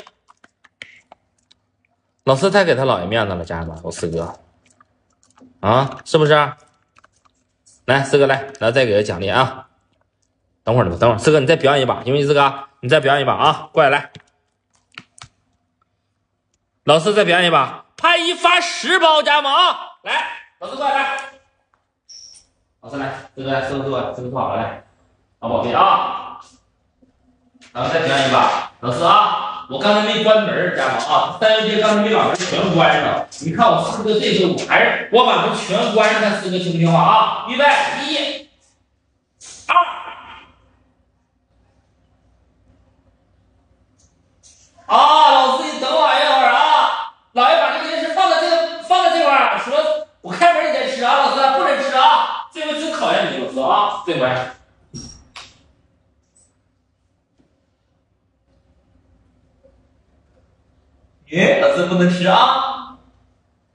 老师太给他姥爷面子了，家人们，我四哥啊，是不是？来，四哥来再给个奖励啊！等会儿，四哥你再表演一把，因为四哥你再表演一把啊，过来，老师再表演一把，拍一发10包，家人们啊，来，老师过来，老师来，四哥来，四哥坐好了，来，老宝贝啊！然后再表演一把，老师啊，我刚才没关门，家人们啊，3元节刚才没把门全关上，你看我四哥这次我把门全关上，看四哥听不听话啊？预备，1、2，啊，老师你等我一会儿啊，老爷把这个电视放在这块儿，说我开门你再吃啊，老师不能吃啊，这回真考验你，老师啊，这回。老师不能吃啊！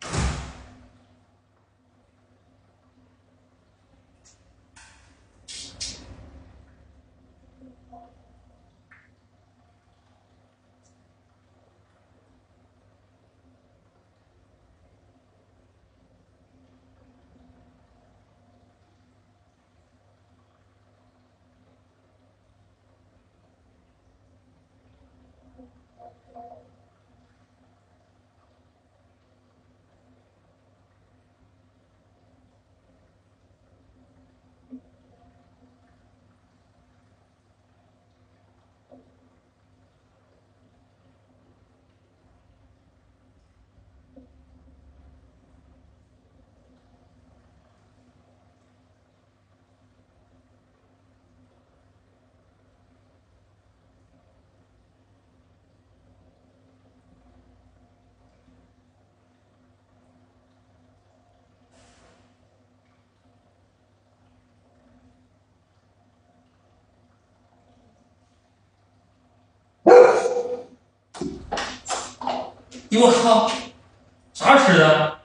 哎我靠，啥吃的？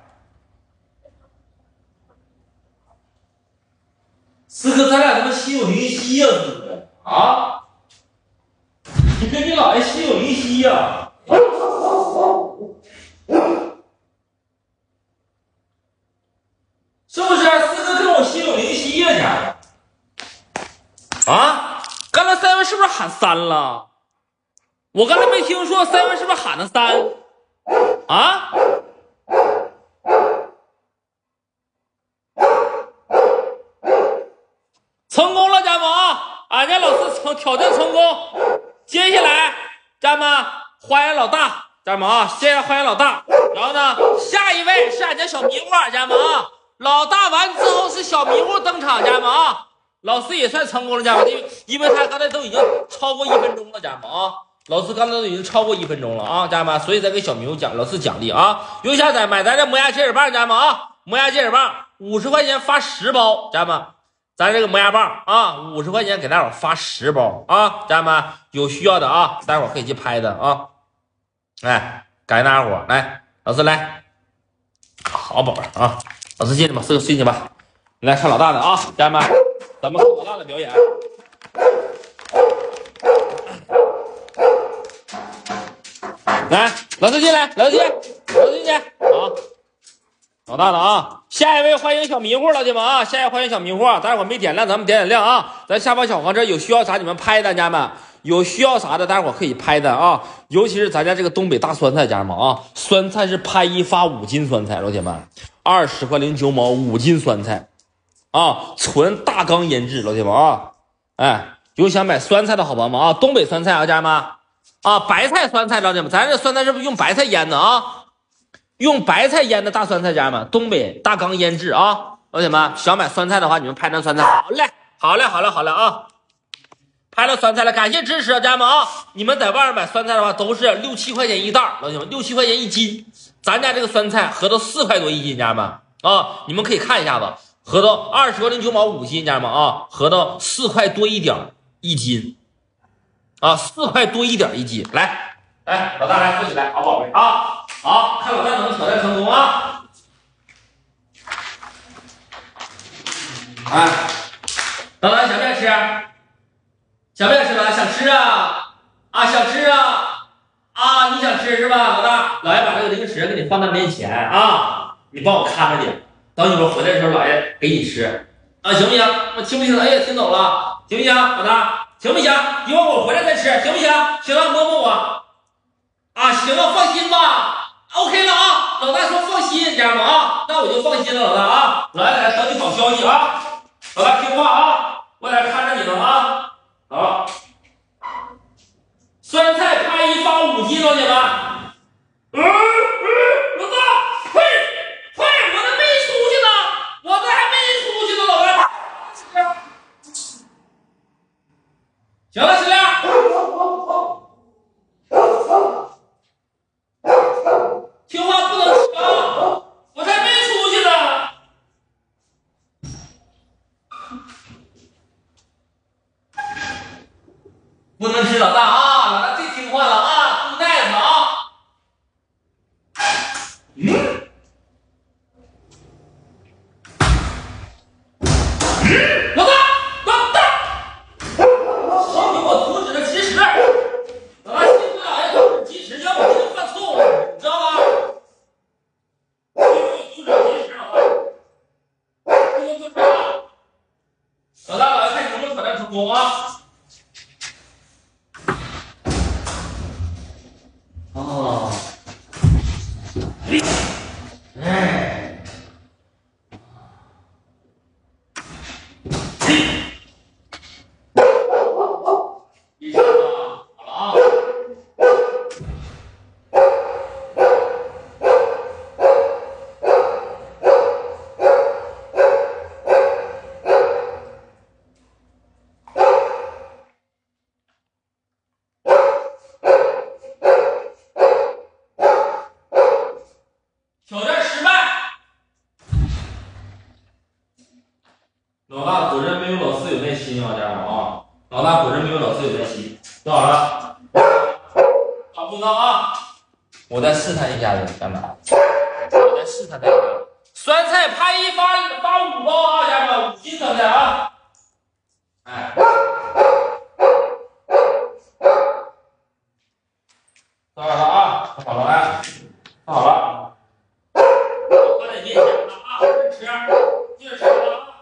四哥，咱俩他妈心有灵犀呀，四哥啊！你跟你姥爷心有灵犀呀！是不是？四哥跟我心有灵犀呀，家啊！刚才3位是不是喊3了？我刚才没听说3位是不是喊的3？啊？成功了，家人们啊！俺家老四挑战成功。接下来，家人们欢迎老大，家人们啊！接下来欢迎老大。然后呢，下一位是俺家小迷糊，家人们啊！老大完之后是小迷糊登场，家人们啊！老四也算成功了，家人们，因为他刚才都已经超过1分钟了，家人们啊！老四刚才都已经超过1分钟了啊，家人们，所以再给小迷糊老四奖励啊！右下载买咱这磨牙接耳棒，家人们啊！磨牙接耳棒50块钱发10包，家人们。咱这个磨牙棒啊，50块钱给大伙发10包啊，家人们有需要的啊，待会儿可以去拍的啊。哎，感谢大家伙，来，老四来，好宝贝啊，老四进去吧，四个进去吧，来看老大的啊，家人们，咱们看老大的表演。来，老四进来，老四进来，老四进去，好。老大的啊，下一位欢迎小迷糊，老铁们啊，下一位欢迎小迷糊，待会儿没点亮，咱们点亮啊，咱下方小黄车有需要啥你们拍的，家人们有需要啥的，待会儿可以拍的啊，尤其是咱家这个东北大酸菜，家人们啊，酸菜是拍1发5斤酸菜，老铁们，20块09毛5斤酸菜啊，纯大缸腌制，老铁们啊，哎，有想买酸菜的好朋友们啊，东北酸菜啊，家人们啊，白菜酸菜，老铁们，咱这酸菜是不是用白菜腌的啊？用白菜腌的大酸菜，家人们，东北大缸腌制啊！老铁们，想买酸菜的话，你们拍张酸菜。好嘞，好嘞，好嘞，好嘞啊！拍了酸菜了，感谢支持，家人们啊！你们在外面买酸菜的话，都是6、7块钱一袋，老铁们，6、7块钱一斤。咱家这个酸菜合到4块多一斤，家人们啊！你们可以看一下子，合到20块09毛5斤，家人们啊，合到4块多一点一斤啊，4块多一点一斤。来，老大来，坐起来，好宝贝啊！好，看老大能不能挑战成功啊！哎，老大想不想吃？想不想吃？老大想吃啊！啊，想吃啊！啊，你想吃是吧？老大，老爷把这个零食给你放在面前啊，你帮我看着点，等一会儿回来的时候，老爷给你吃啊，行不行？我听不行？哎呀，听懂了，行不行？老大，行不行？一会儿我回来再吃，行不行？行了，摸摸我啊，行了，放心吧。OK 了啊，老大说放心，家人们啊，那我就放心了，老大啊，来等你好消息啊，老大听话啊，我在这看着你呢啊，好，酸菜拍1发5斤，老铁们，老大，快，我这没出去呢，我这还没出去呢，老大，行了，行了。听话不能吃啊！我才没出去呢。不能吃，老大啊！老大最听话了啊！不耐子啊！老大，请给我阻止的及时。老大，辛苦老爷阻止及时，要不然就犯错误，你知道吗？老大，老爷看你能不能挑战成功啊！哦，哎，一下啊，好了啊。挑战失败，老大果然没有老四有耐心啊，家人们啊！老大果然没有老四有耐心，多少了？差不多啊！ 我再试探一下子，家人们，我再试探一下。酸菜拍一发5包啊，家人们，5斤等的啊！哎，做好了啊，做好了哎，做好了。喝点进去啊，接着吃了啊。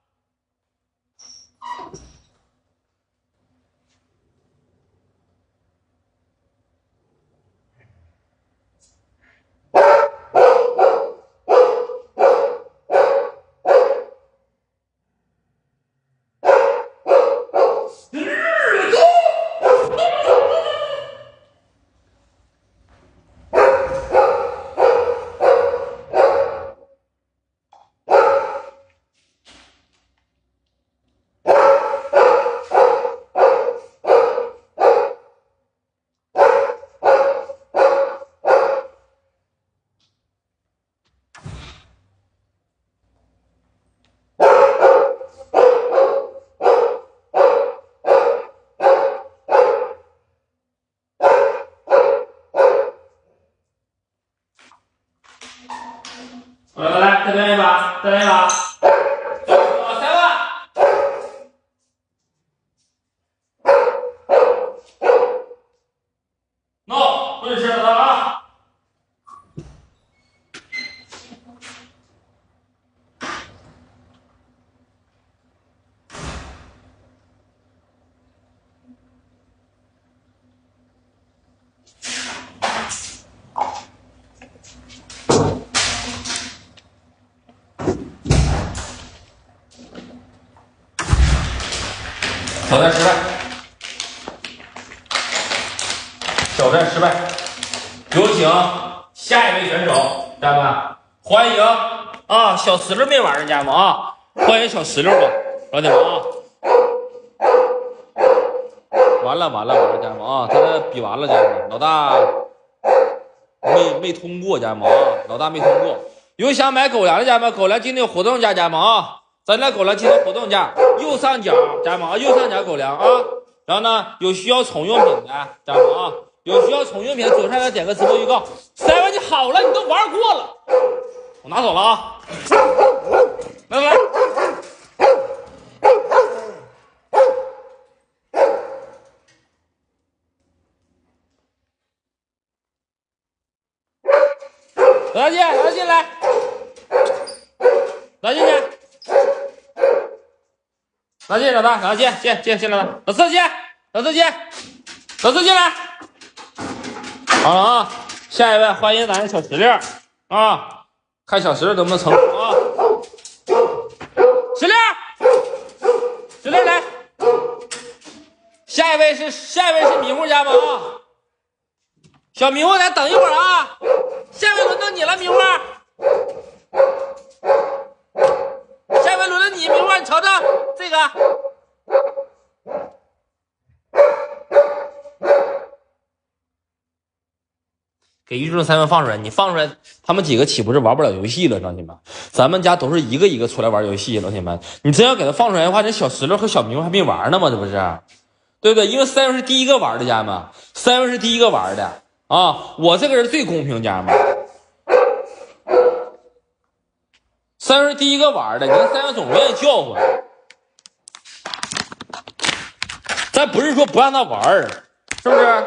来，再来一把，再来一把。3万。No， 不许吃了啊！挑战失败，挑战失败。有请下一位选手，家人们，欢迎啊！小石榴没玩的家人们啊，欢迎小石榴吧，老铁们啊！完了，家人们啊，他这比完了，家人们，老大没通过，家人们啊，老大没通过。有想买狗粮的家人们，狗粮今天有活动价，家人们啊！咱家狗粮今天活动价，右上角家人们啊，右上角狗粮啊，然后呢有需要宠用品的家人们啊，有需要宠用品的左上角点个直播预告。3万你好了，你都玩过了，我拿走了啊，来，老大进来，来进去。老进，老大，老进，进来了，老四进来。好了啊，下一位欢迎咱的小石榴啊，看小石榴能不能成功啊？石榴来，下一位是迷糊家吗？啊，小迷糊，咱等一会儿啊，下一位轮到你了，迷糊。下一位轮到你，迷糊，你瞅瞅这个。给预祝3万放出来，你放出来，他们几个岂不是玩不了游戏了，老铁们？咱们家都是一个一个出来玩游戏，老铁们，你真要给他放出来的话，这小石榴和小迷糊还没玩呢吗？这不是，对不对？因为3月是第一个玩的，家人们，3月是第一个玩的啊！我这个人最公平，家人们，3月是第一个玩的，你看3月总不愿意叫唤，咱不是说不让他玩，是不是？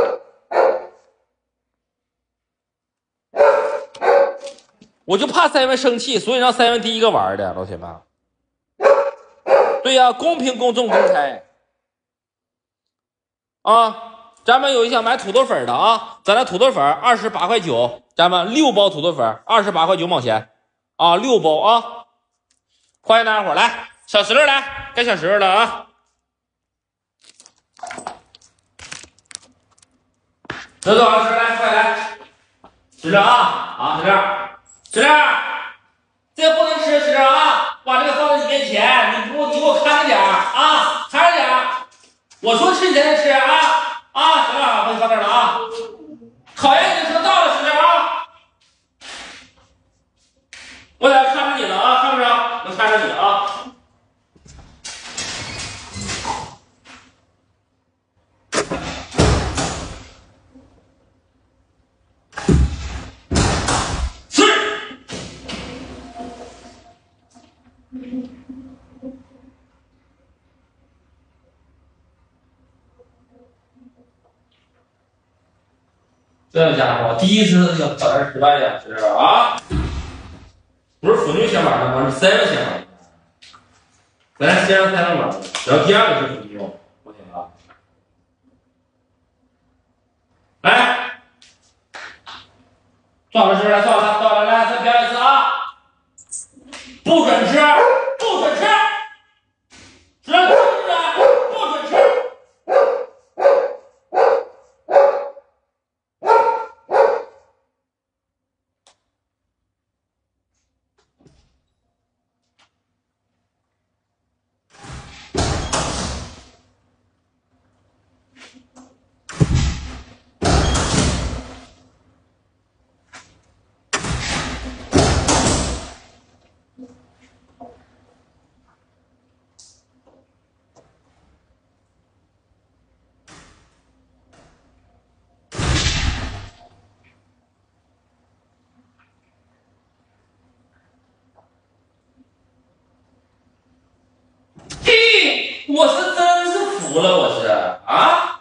我就怕3月生气，所以让3月第一个玩的，老铁们。对呀，公平、公正、公开啊！咱们有一想买土豆粉的啊，咱的土豆粉28块9，咱们6包土豆粉28块9毛钱啊，6包啊！欢迎大家伙来，小石榴来，该小石榴了啊！走，石榴来，快来，石榴啊，石榴，这不能吃，石榴啊！把这个放在你面前，你给我看着点啊，看着点。我说吃你才能吃啊！行了，给你放这儿了啊！考验你的时候到了，石榴啊！我在这看着你了啊，看不着？能看着你啊！ 这家伙第一次要早点失败呀，是啊？不是腐女先玩的吗？是3个先玩的。咱先让3个玩，然后第2个是腐女，我天啊！来，做好了吃，来做好了，做好了，来再表演一次啊！不准吃，不准吃，只能吃出来，不准吃。嘿，我是真是服了，我是啊。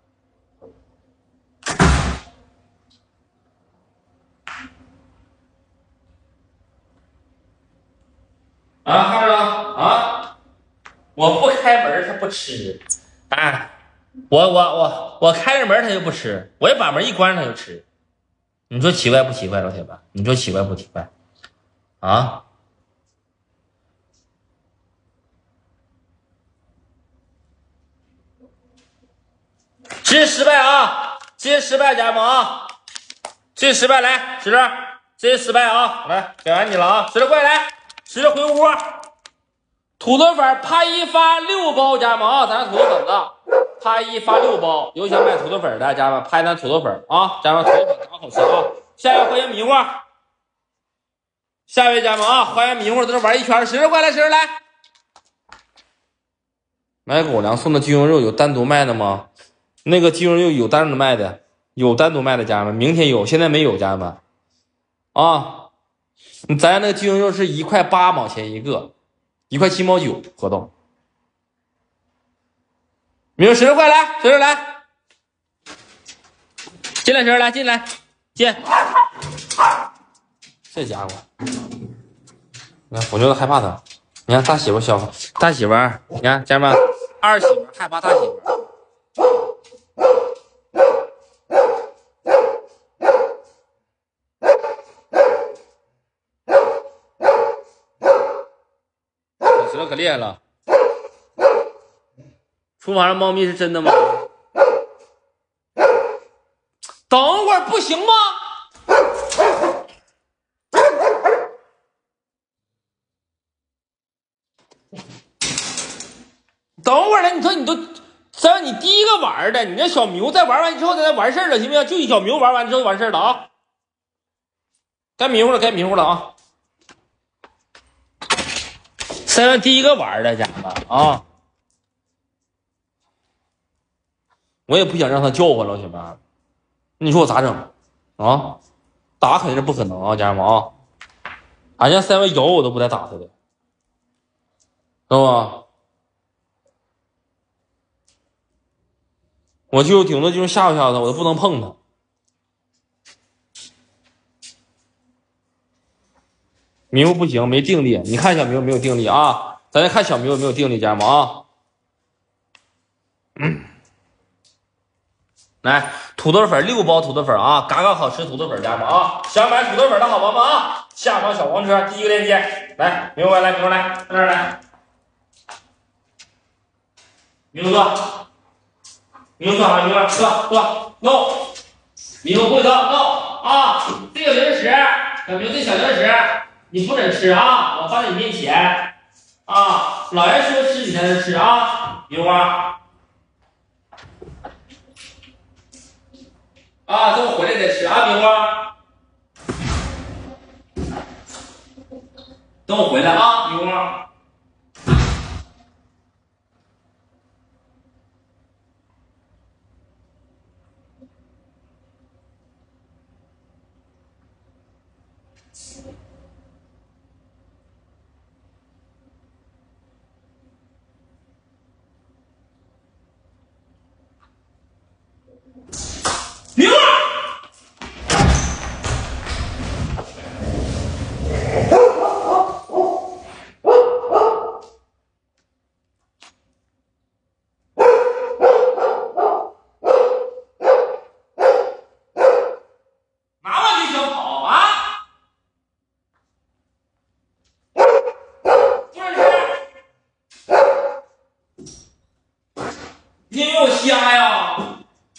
啊，看着了啊！我不开门，他不吃。哎，我开着门，他就不吃；我一把门一关，他就吃。你说奇怪不奇怪，老铁们？你说奇怪不奇怪？啊！直接失败啊！直接失败，家人们啊！直接失败，来，石头，直接失败啊！来，表扬你了啊！石头过来，石头回屋。土豆粉啪一发6包，家人们啊！咱是土豆粉子，啪一发6包。有想买土豆粉的家人们，拍咱土豆粉啊！家人们，土豆粉刚好吃啊！下一位欢迎迷糊，下一位家人们啊！欢迎迷糊，在这玩一圈。石头过来，石头来。买狗粮送的鸡胸肉有单独卖的吗？那个鸡胸肉有单独卖的，有单独卖的，家人们，明天有，现在没有，家人们啊！咱那个鸡胸肉是1块8毛钱一个，1块7毛9活动。明石头快来，石头来，进来，石头来，进来，进。这家伙，你看我觉得害怕他。你看大媳妇小大媳妇，你看家人们，二媳妇害怕大媳妇。石头可厉害了。厨房上猫咪是真的吗？等会儿不行吗？等会儿呢？你说你都，咱你第一个玩的，你这小牛在玩完之后再完事儿了，行不行？就小牛玩完之后完事儿了啊！该迷糊了，该迷糊了啊！7第一个玩的，家伙啊！我也不想让他叫唤，老铁们，你说我咋整啊？打肯定是不可能啊，家人们啊！俺家7咬我都不带打他的，知道吧？我就顶多就是吓唬吓唬他，我都不能碰他。迷糊不行，没定力。你看小迷糊没有定力啊？咱再看小迷糊有没有定力，家人们啊！来，土豆粉6包土豆粉啊，嘎嘎好吃土豆粉，家人们啊！想买土豆粉的好朋友们啊，下方小黄车第一个链接，来，迷糊来，迷糊来，到这儿来，迷糊坐，迷糊坐好，迷糊坐 ，no， 迷糊不许坐 ，no 啊！这个零食，小明这小零食，你不准吃啊！我放在你面前啊，老爷说吃你才能吃啊，迷糊。啊，等我回来再吃啊，明花。等我回来啊，明花。 你有瞎呀！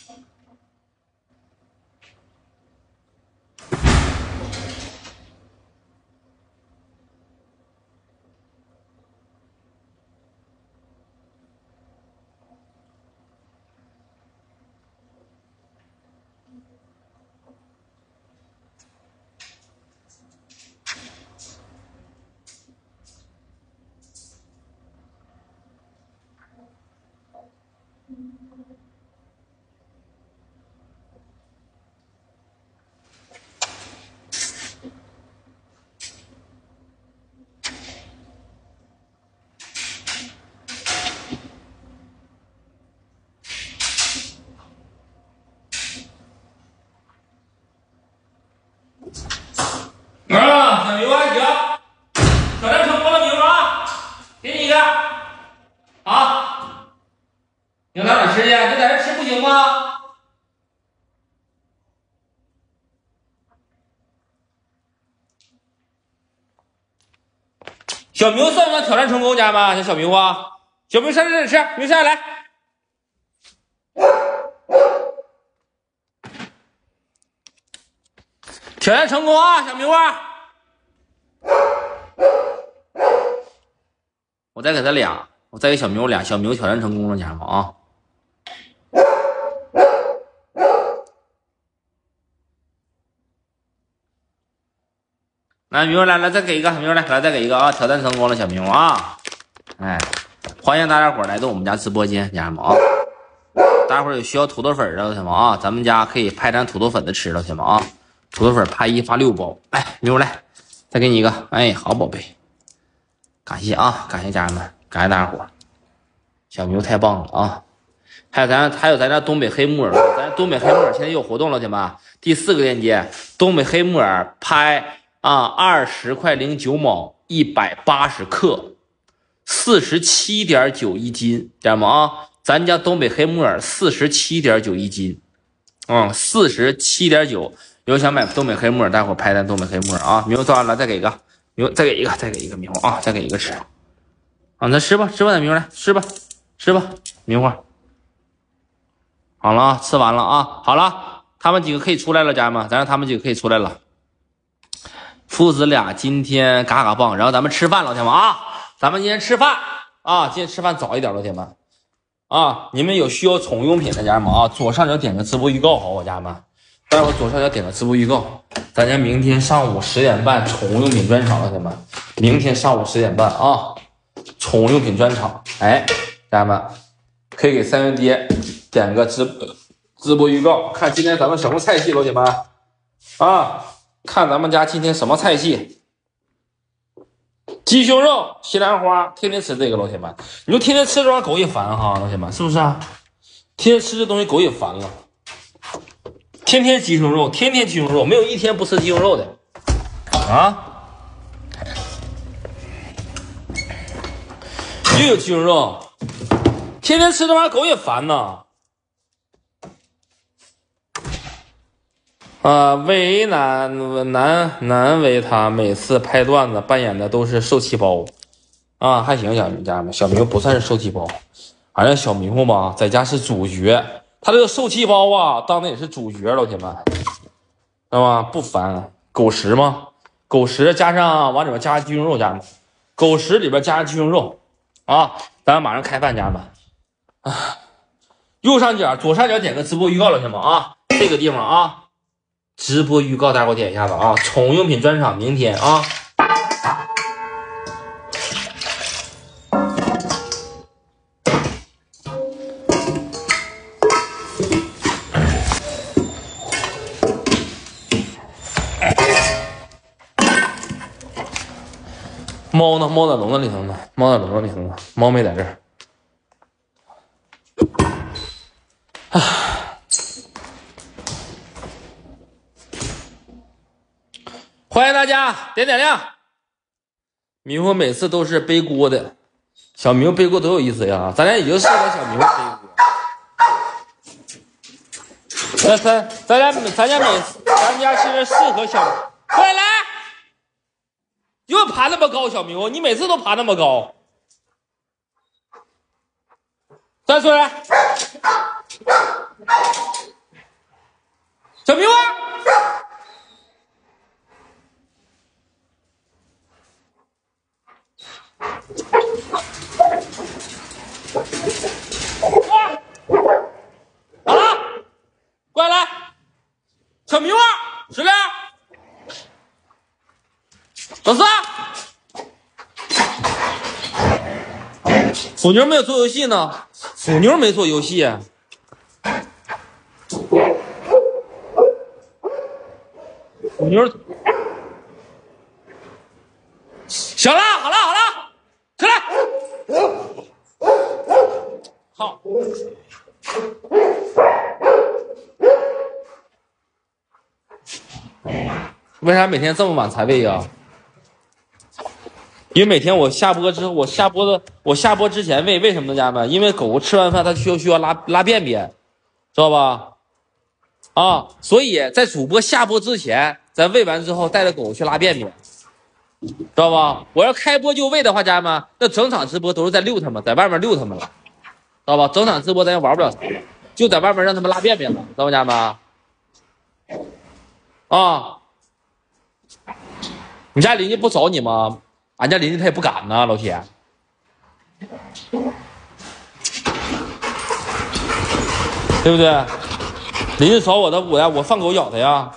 小牛啊，行，挑战成功了，牛啊，给你一个，啊，你上哪吃去？你在这吃不行吗？小牛算不算挑战成功，家人们？小牛啊，小牛上这吃，牛下来。挑战成功啊，小牛啊！我再给他俩，我再给小牛俩，小牛挑战成功了，家人们啊！来，牛来，再给一个，牛来再给一个啊！挑战成功了，小牛啊！哎，欢迎大家伙来到我们家直播间，家人们啊！大家伙有需要土豆粉的，老铁们啊，咱们家可以拍咱土豆粉的吃，老铁们啊！土豆粉拍1发6包，来，牛来，再给你一个，哎，好宝贝，感谢啊，感谢家人们，感谢大家伙，小牛太棒了啊！还有咱家东北黑木耳，咱东北黑木耳现在有活动了，老铁们，第4个链接，东北黑木耳拍啊，20块09毛，180克，47.9一斤，家人们啊，咱家东北黑木耳47.9一斤，47.9。有想买东北黑木耳，待会儿拍咱东北黑木耳啊！猕猴做完了，再给一个，再给一个猕猴啊，再给一个吃啊！那吃吧，咱猕猴来吃吧，猕猴好了啊，吃完了啊，好了，他们几个可以出来了，家人们，咱让他们几个可以出来了。父子俩今天嘎嘎棒，然后咱们吃饭，老铁们啊，咱们今天吃饭啊，今天吃饭早一点，老铁们啊，你们有需要宠物用品的家人们啊，左上角点个直播预告，好，我家人们。待会儿左上角点个直播预告，咱家明天上午10点半宠物用品专场，老铁们，明天上午10点半啊，宠物用品专场，哎，家人们可以给三元爹点个直播预告，看今天咱们什么菜系，老铁们啊，看咱们家今天什么菜系，鸡胸肉、西兰花，天天吃这个，老铁们，你说天天吃这玩意狗也烦哈，老铁们是不是啊？天天吃这东西狗也烦了。天天鸡胸肉，没有一天不吃鸡胸肉的啊！又有鸡胸肉，天天吃这玩意儿狗也烦呐！为难为他每次拍段子扮演的都是受气包啊，还行，家人们，小明不算是受气包，反正小明红吧，在家是主角。他这个受气包啊，当的也是主角，老铁们，知道吗？不烦，狗食吗？狗食加上往里边加鸡胸肉，家人们，狗食里边加上鸡胸肉啊！咱马上开饭，家人们啊！右上角、左上角点个直播预告，老铁们啊！这个地方啊，直播预告，大家给我点一下子啊！宠物用品专场明天啊！猫呢？猫在笼子里头呢。猫没在这儿。欢迎大家点亮。明红每次都是背锅的，小明背锅多有意思呀！咱俩已经适合小明背锅。咱家是适合小明。快来！又爬那么高，小明，你每次都爬那么高。再出来， 小明啊，好了，过来，小明啊，石亮，老四。虎妞没有做游戏呢，虎妞没做游戏、啊。虎妞，行了，好了，起来。好。为啥每天这么晚才喂呀？因为每天我下播之后，我下播之前喂，为什么呢，家人们？因为狗吃完饭它需要拉便便，知道吧？啊，所以在主播下播之前，咱喂完之后带着狗去拉便便，知道吧？我要开播就喂的话，家人们，那整场直播都是在遛它们，在外面遛它们了，知道吧？整场直播咱也玩不了啥了，就在外面让他们拉便便了，知道吧，家人们？啊，你家邻居不找你吗？俺家邻居他也不敢呢，老铁，对不对？邻居找我的我放狗咬他呀。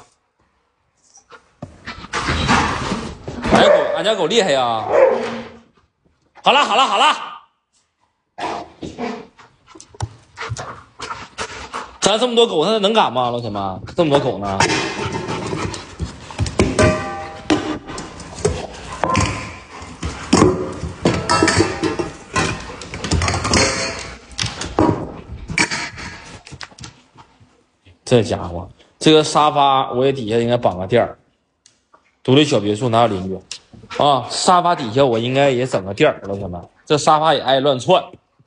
俺家狗厉害呀。好了，咱这么多狗，它能敢吗？老铁们，这么多狗呢？这家伙，这个沙发我也底下应该绑个垫儿。独立小别墅哪有邻居啊？沙发底下我应该也整个垫儿，老铁们，这沙发也爱乱窜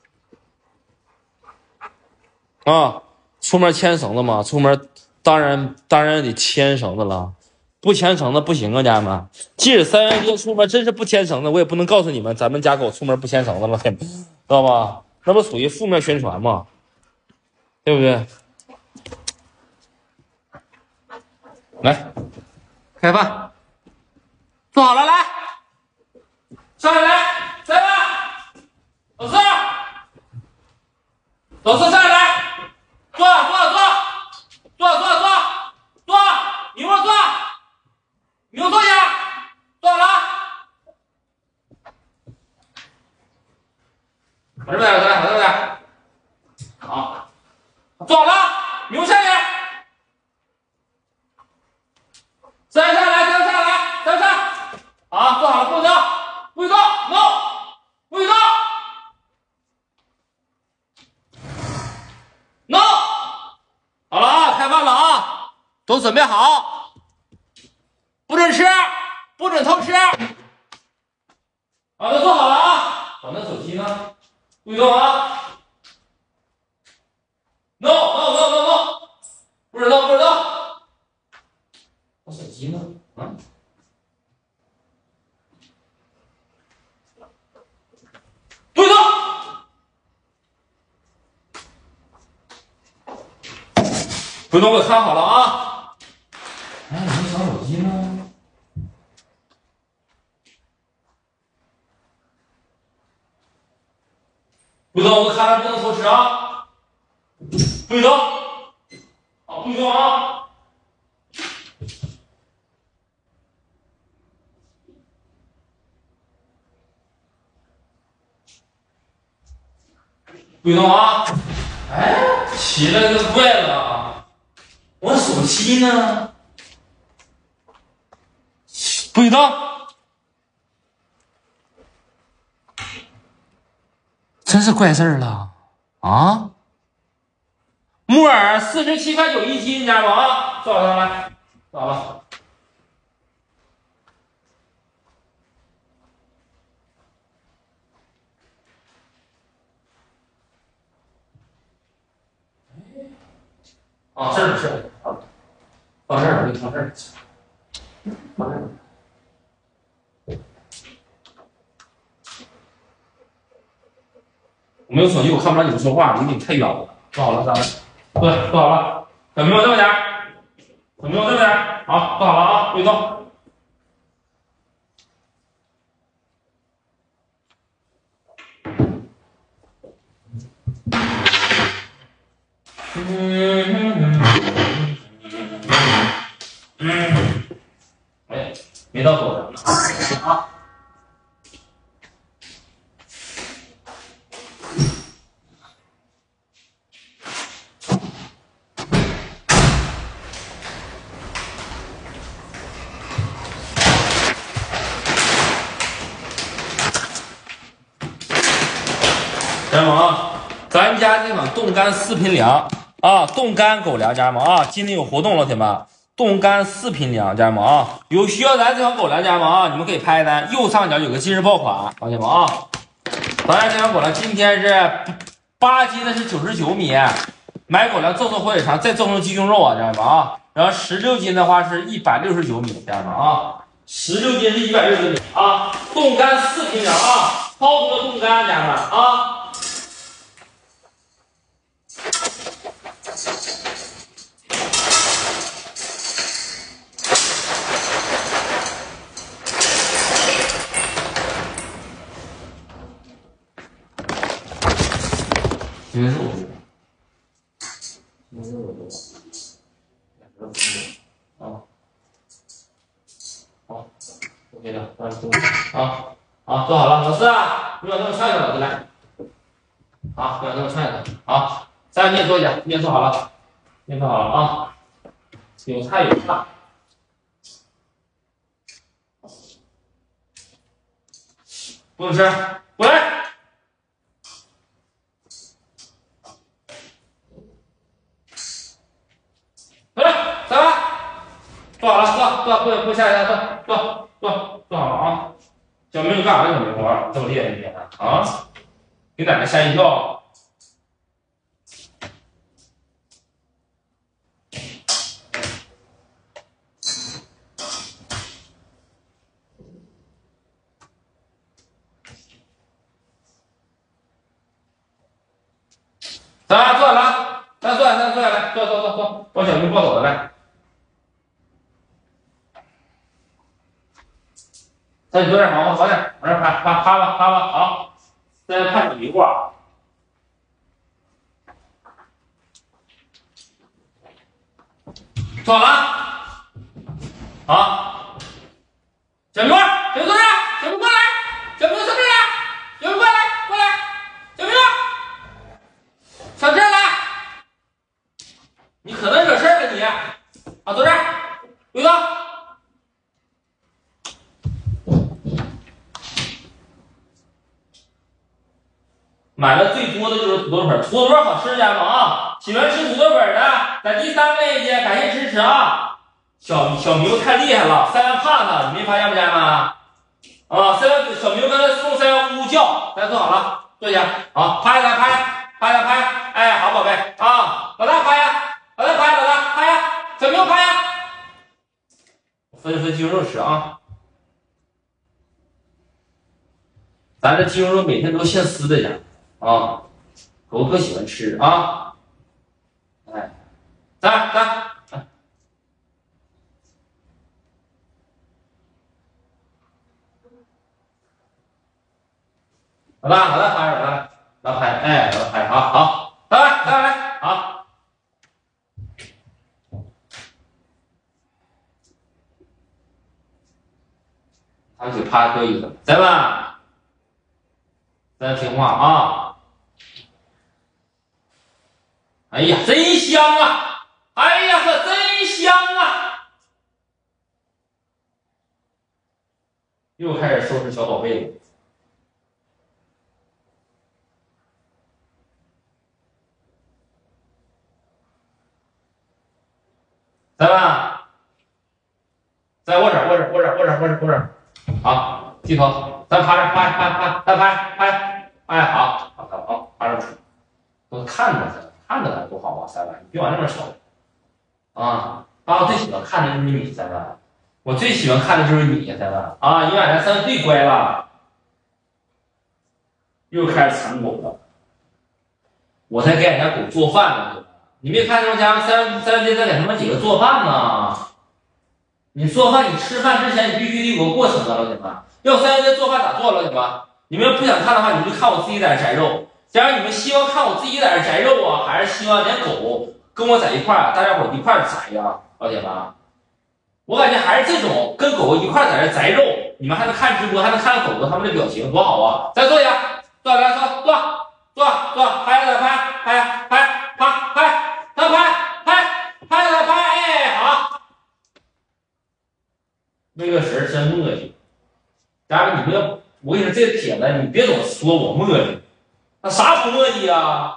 啊！出门牵绳子嘛，出门当然得牵绳子了，不牵绳子不行啊，家人们。即使3元节出门真是不牵绳子，我也不能告诉你们咱们家狗出门不牵绳子了，知道吧？那不属于负面宣传吗？对不对？来，开饭，做好了，来，上来，来，老四，上来，坐，你给我坐，你给我坐下，坐好了，往这边，好，坐好了，你给我下去。三上来，好，坐好了，不许动 ，no， 不许动 ，no， 好了啊，开饭了啊，都准备好，不准吃，不准偷吃，好，都坐好了啊，我那手机呢？不许动啊 ，no， 不许动，我手机呢？啊？不许动！不许动，我看好了啊！哎，你这小手机呢？不许动，我看着不能偷吃啊！不许动！好，不许动啊！不许动啊！哎，奇了个怪了，我手机呢？不许动！真是怪事儿了啊！木耳47.9块一斤，家人们啊，坐好了，来，坐好了。啊，这儿是，放这儿，我给你放这儿，放这儿。我没有手机，我看不着你们说话，离你太远了。坐好了，咱们，对，坐好了，小明，我这么点。 小明这边，好，坐好了啊，别动。哎，没到手上呢啊。家人们啊，咱家这款冻干4拼粮啊，冻干狗粮，家人们啊，今天有活动了，铁们，冻干4拼粮，家人们啊，有需要咱这款狗粮，家人们啊，你们可以拍单，右上角有个今日爆款，老铁们啊，咱家这款狗粮今天是8斤的是99米，买狗粮赠送火腿肠，再赠送鸡胸肉啊，家人们啊，然后16斤的话是169米，家人们啊，16斤是169米啊，冻干4拼粮啊，超多冻干，家人们啊。因为肉多，啊，好 ，OK 的，啊，好，坐好了，老师啊，不要那么串的，老师来，好，不要那么串的，好，再你也坐一下，你也坐好了，你也坐好了啊，有菜有饭，不用吃，过来。坐好了，坐下来，坐好了啊！小明，你干啥呢？小明活这么厉害一天啊？给奶奶吓一跳。咱坐了，咱坐下来，坐，把小明抱走了来。咱你坐这儿好点，往这趴吧，好，再看你一会儿。坐好了，好，小明坐这儿，小明过来，小明坐这儿来，小明过来，小明上这儿来，你可能惹事儿了你，啊，坐这儿，刘导。买的最多的就是土豆粉，土豆粉好吃，家人们啊！喜欢吃土豆粉的，在第3位去，感谢支持啊！小牛太厉害了，3万怕他，你没发现不，家人们？啊，小牛刚才送3万呜叫，大家坐好了，坐下，好，拍，哎，好宝贝啊，老大拍呀，老大拍呀，小牛拍呀，分鸡胸肉吃啊！咱这鸡胸肉每天都现撕的呀。啊，狗可喜欢吃啊！哎，来，老大拍，老大拍，哎，老大拍，好，来，好，他就趴可以了，咱们，咱听话啊！哎呀，真香啊！哎呀呵，真香啊！又开始收拾小宝贝了。咱们，再握着，好，低头，咱趴着，拍，哎，好，趴着，都看着咱多好啊，三万，你别往那边瞅啊！我最喜欢看的就是你，三万，我最喜欢看的就是你，三万啊！你俩三万最乖了，又开始馋狗了，我才给俺家狗做饭呢， 你没看着家三爹在给他们几个做饭呢？你做饭，你吃饭之前你必须得有个过程啊，老铁们。要三爹做饭咋做，老铁们？你们不想看的话，你们就看我自己在这摘肉。假如你们希望看我自己在这摘肉啊，还是希望连狗跟我在一块儿，大家伙一块儿摘呀，老铁们？我感觉还是这种跟狗一块在这摘肉，你们还能看直播，还能看狗狗他们的表情，多好啊！再坐下，坐来坐，拍了拍，哎，好。那个神真磨叽，家人你们要，我跟你说这帖子你别总说我磨叽，那啥不磨叽呀？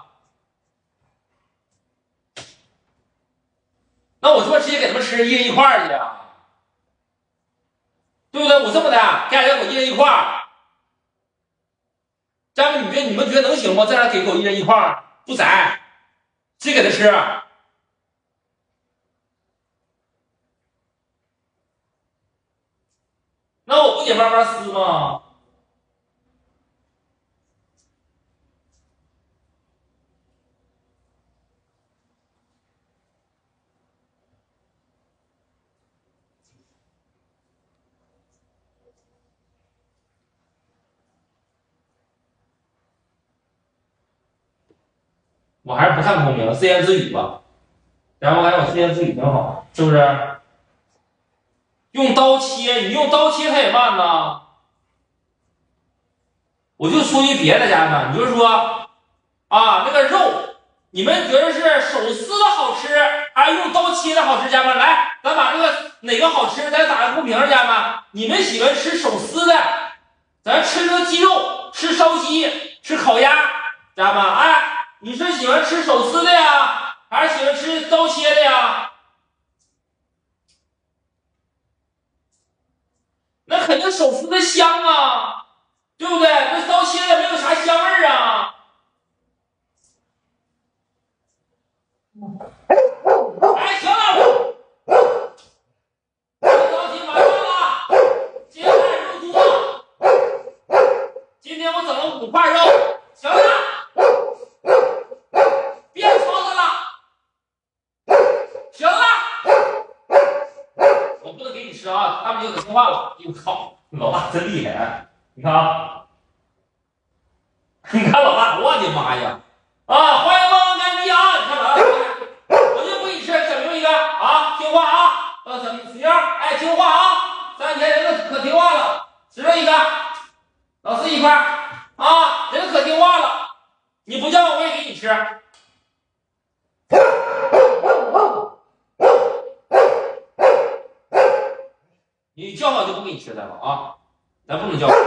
那我说直接给他们吃，一人一块儿去啊，对不对？我这么的，给俩狗一人一块儿，家人你们觉得能行吗？这样给狗一人一块儿，不宰，直接给他吃。那我不得慢慢撕吗？我还是不太聪明，自言自语吧。然后我感觉我自言自语挺好，是不是？用刀切，你用刀切它也慢呢。我就说句别的，家人们，你就是说啊，那个肉，你们觉得是手撕的好吃，还是用刀切的好吃？家人们，来，咱把这个哪个好吃，咱打个公屏，家人们，你们喜欢吃手撕的，咱吃那个鸡肉，吃烧鸡，吃烤鸭，家人们，哎，你是喜欢吃手撕的呀，还是喜欢吃刀切的呀？那肯定手撕的香啊，对不对？那刀切的没有啥香味儿啊。哎，行了，别着急，马上了，接下来肉多。今天我整了5块肉，行了，别吵吵了，行了，我不能给你吃啊，他们就可听话了。我靠，老大真厉害，你看啊，你看老大，我的妈呀！啊，欢迎万万干爹啊！你看老大，我就不给你吃，整明一个啊，听话啊，死样，哎，听话啊，3天人都可听话了，吃了一个，老四一块啊，人可听话了，你不叫我也给你吃。你叫好就不给你吃了啊，咱不能叫。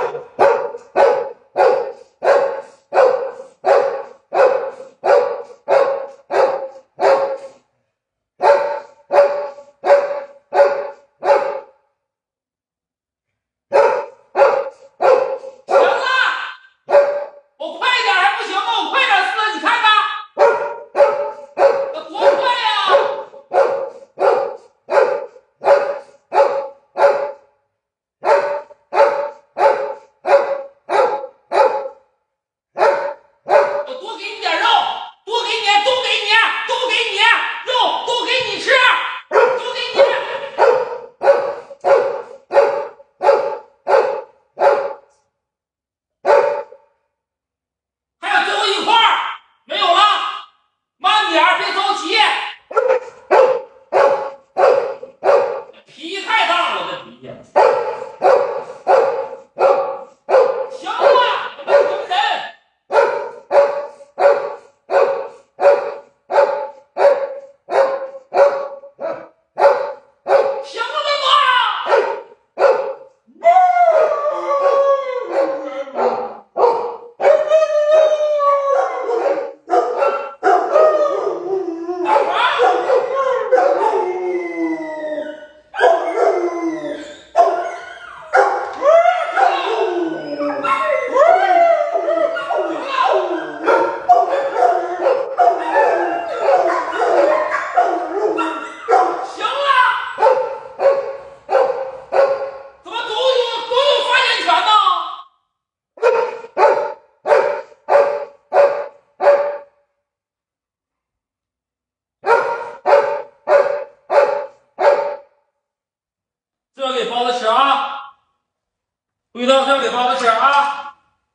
注意到这给包子吃啊！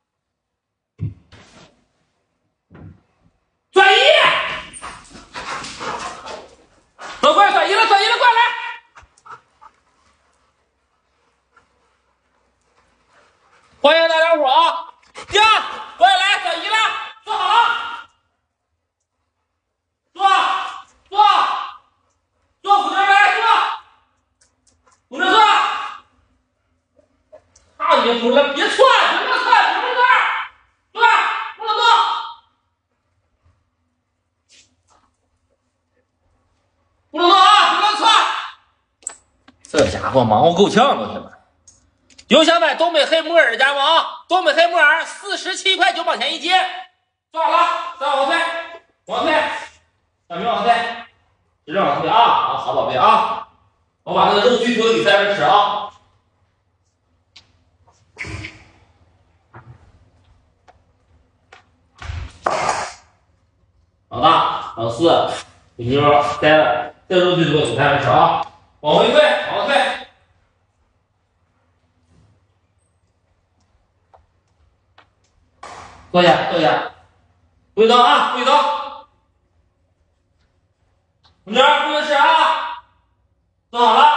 转移，都快转移了，转移了，快来！欢迎大家伙啊！呀，快来转移了，坐好了，坐，虎妞来坐，虎妞坐。别出来，别窜，别乱窜，别乱窜，坐，不能动。不能动啊！别乱窜。这家伙忙活够呛，同学们。有想买东北黑木耳的家们啊，东北黑木耳47块9毛钱一斤。坐好了，再往后退，往后退，小明往后退，直着往后退啊！好宝贝啊！我把那个肉去头给塞着吃啊。老大、老四、虎妞、呆了，这肉最多韭菜吃啊！往回退，往后退。坐下，坐下。注意动啊！注意动。虎妞不能吃啊！坐好了。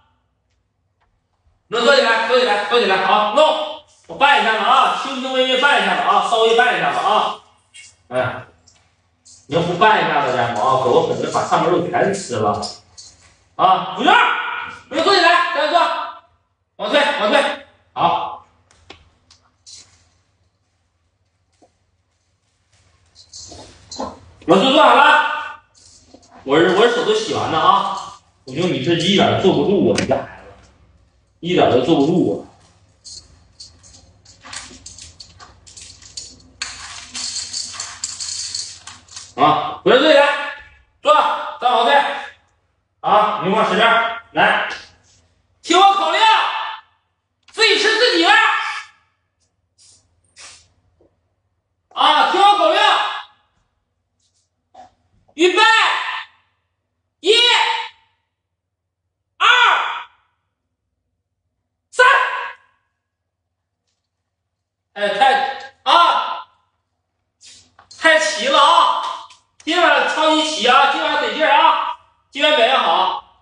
能坐起来，坐起来，坐起来，好，弄。我拌一下子啊，轻轻微微拌一下子啊，稍微拌一下子啊。哎。你要不拌一下子家伙啊，狗可能把上面肉全吃了啊！虎妞，不用坐起来，再坐，往退，往退，好。老师坐好了，我手都洗完了啊！虎妞，你这一点坐不住啊，你家孩子一点都坐不住啊！啊，回来坐起来，坐，站好队，啊，你给我使劲，来，听我口令，自己吃自己的，啊，听我口令，预备，1、2、3，太齐了啊！今晚超级齐啊！今晚得劲啊！今晚表现好，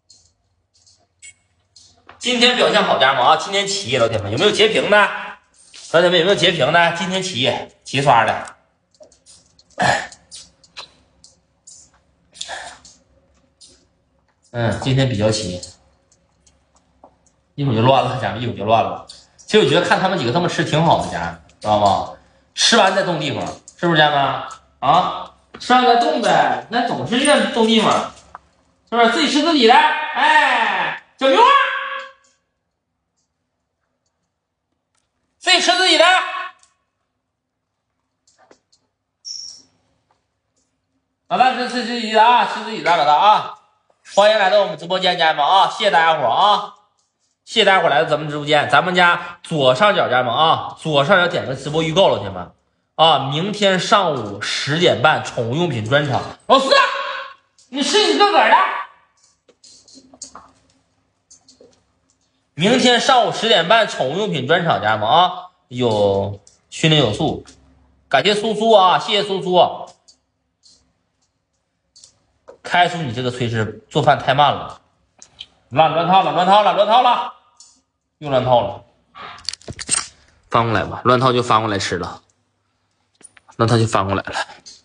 今天表现好，家人们啊！今天齐，老铁们有没有截屏的？老铁们有没有截屏的？今天齐刷的。今天比较齐，一会儿就乱了，家人们一会儿就乱了。其实我觉得看他们几个这么吃挺好的，家人们知道吗？吃完再动地方，是不是家人们啊？吃完再动呗，那总是愿动地方，是不是？自己吃自己的，哎，小牛啊，自己吃自己的。老大吃自己的啊，吃自己的，老大啊！欢迎来到我们直播间，家人们啊！谢谢大家伙啊！谢谢大家伙来到咱们直播间，咱们家左上角，家人们啊，左上角点个直播预告，老铁们。啊，明天上午10点半，宠物用品专场。老四，你吃你自个儿的。明天上午10点半，宠物用品专场，家人们啊，有训练有素，感谢苏苏啊，谢谢苏苏。开除你这个炊事，做饭太慢了，乱套了，又乱套了，翻过来吧，乱套就翻过来吃了。那他就翻过来了，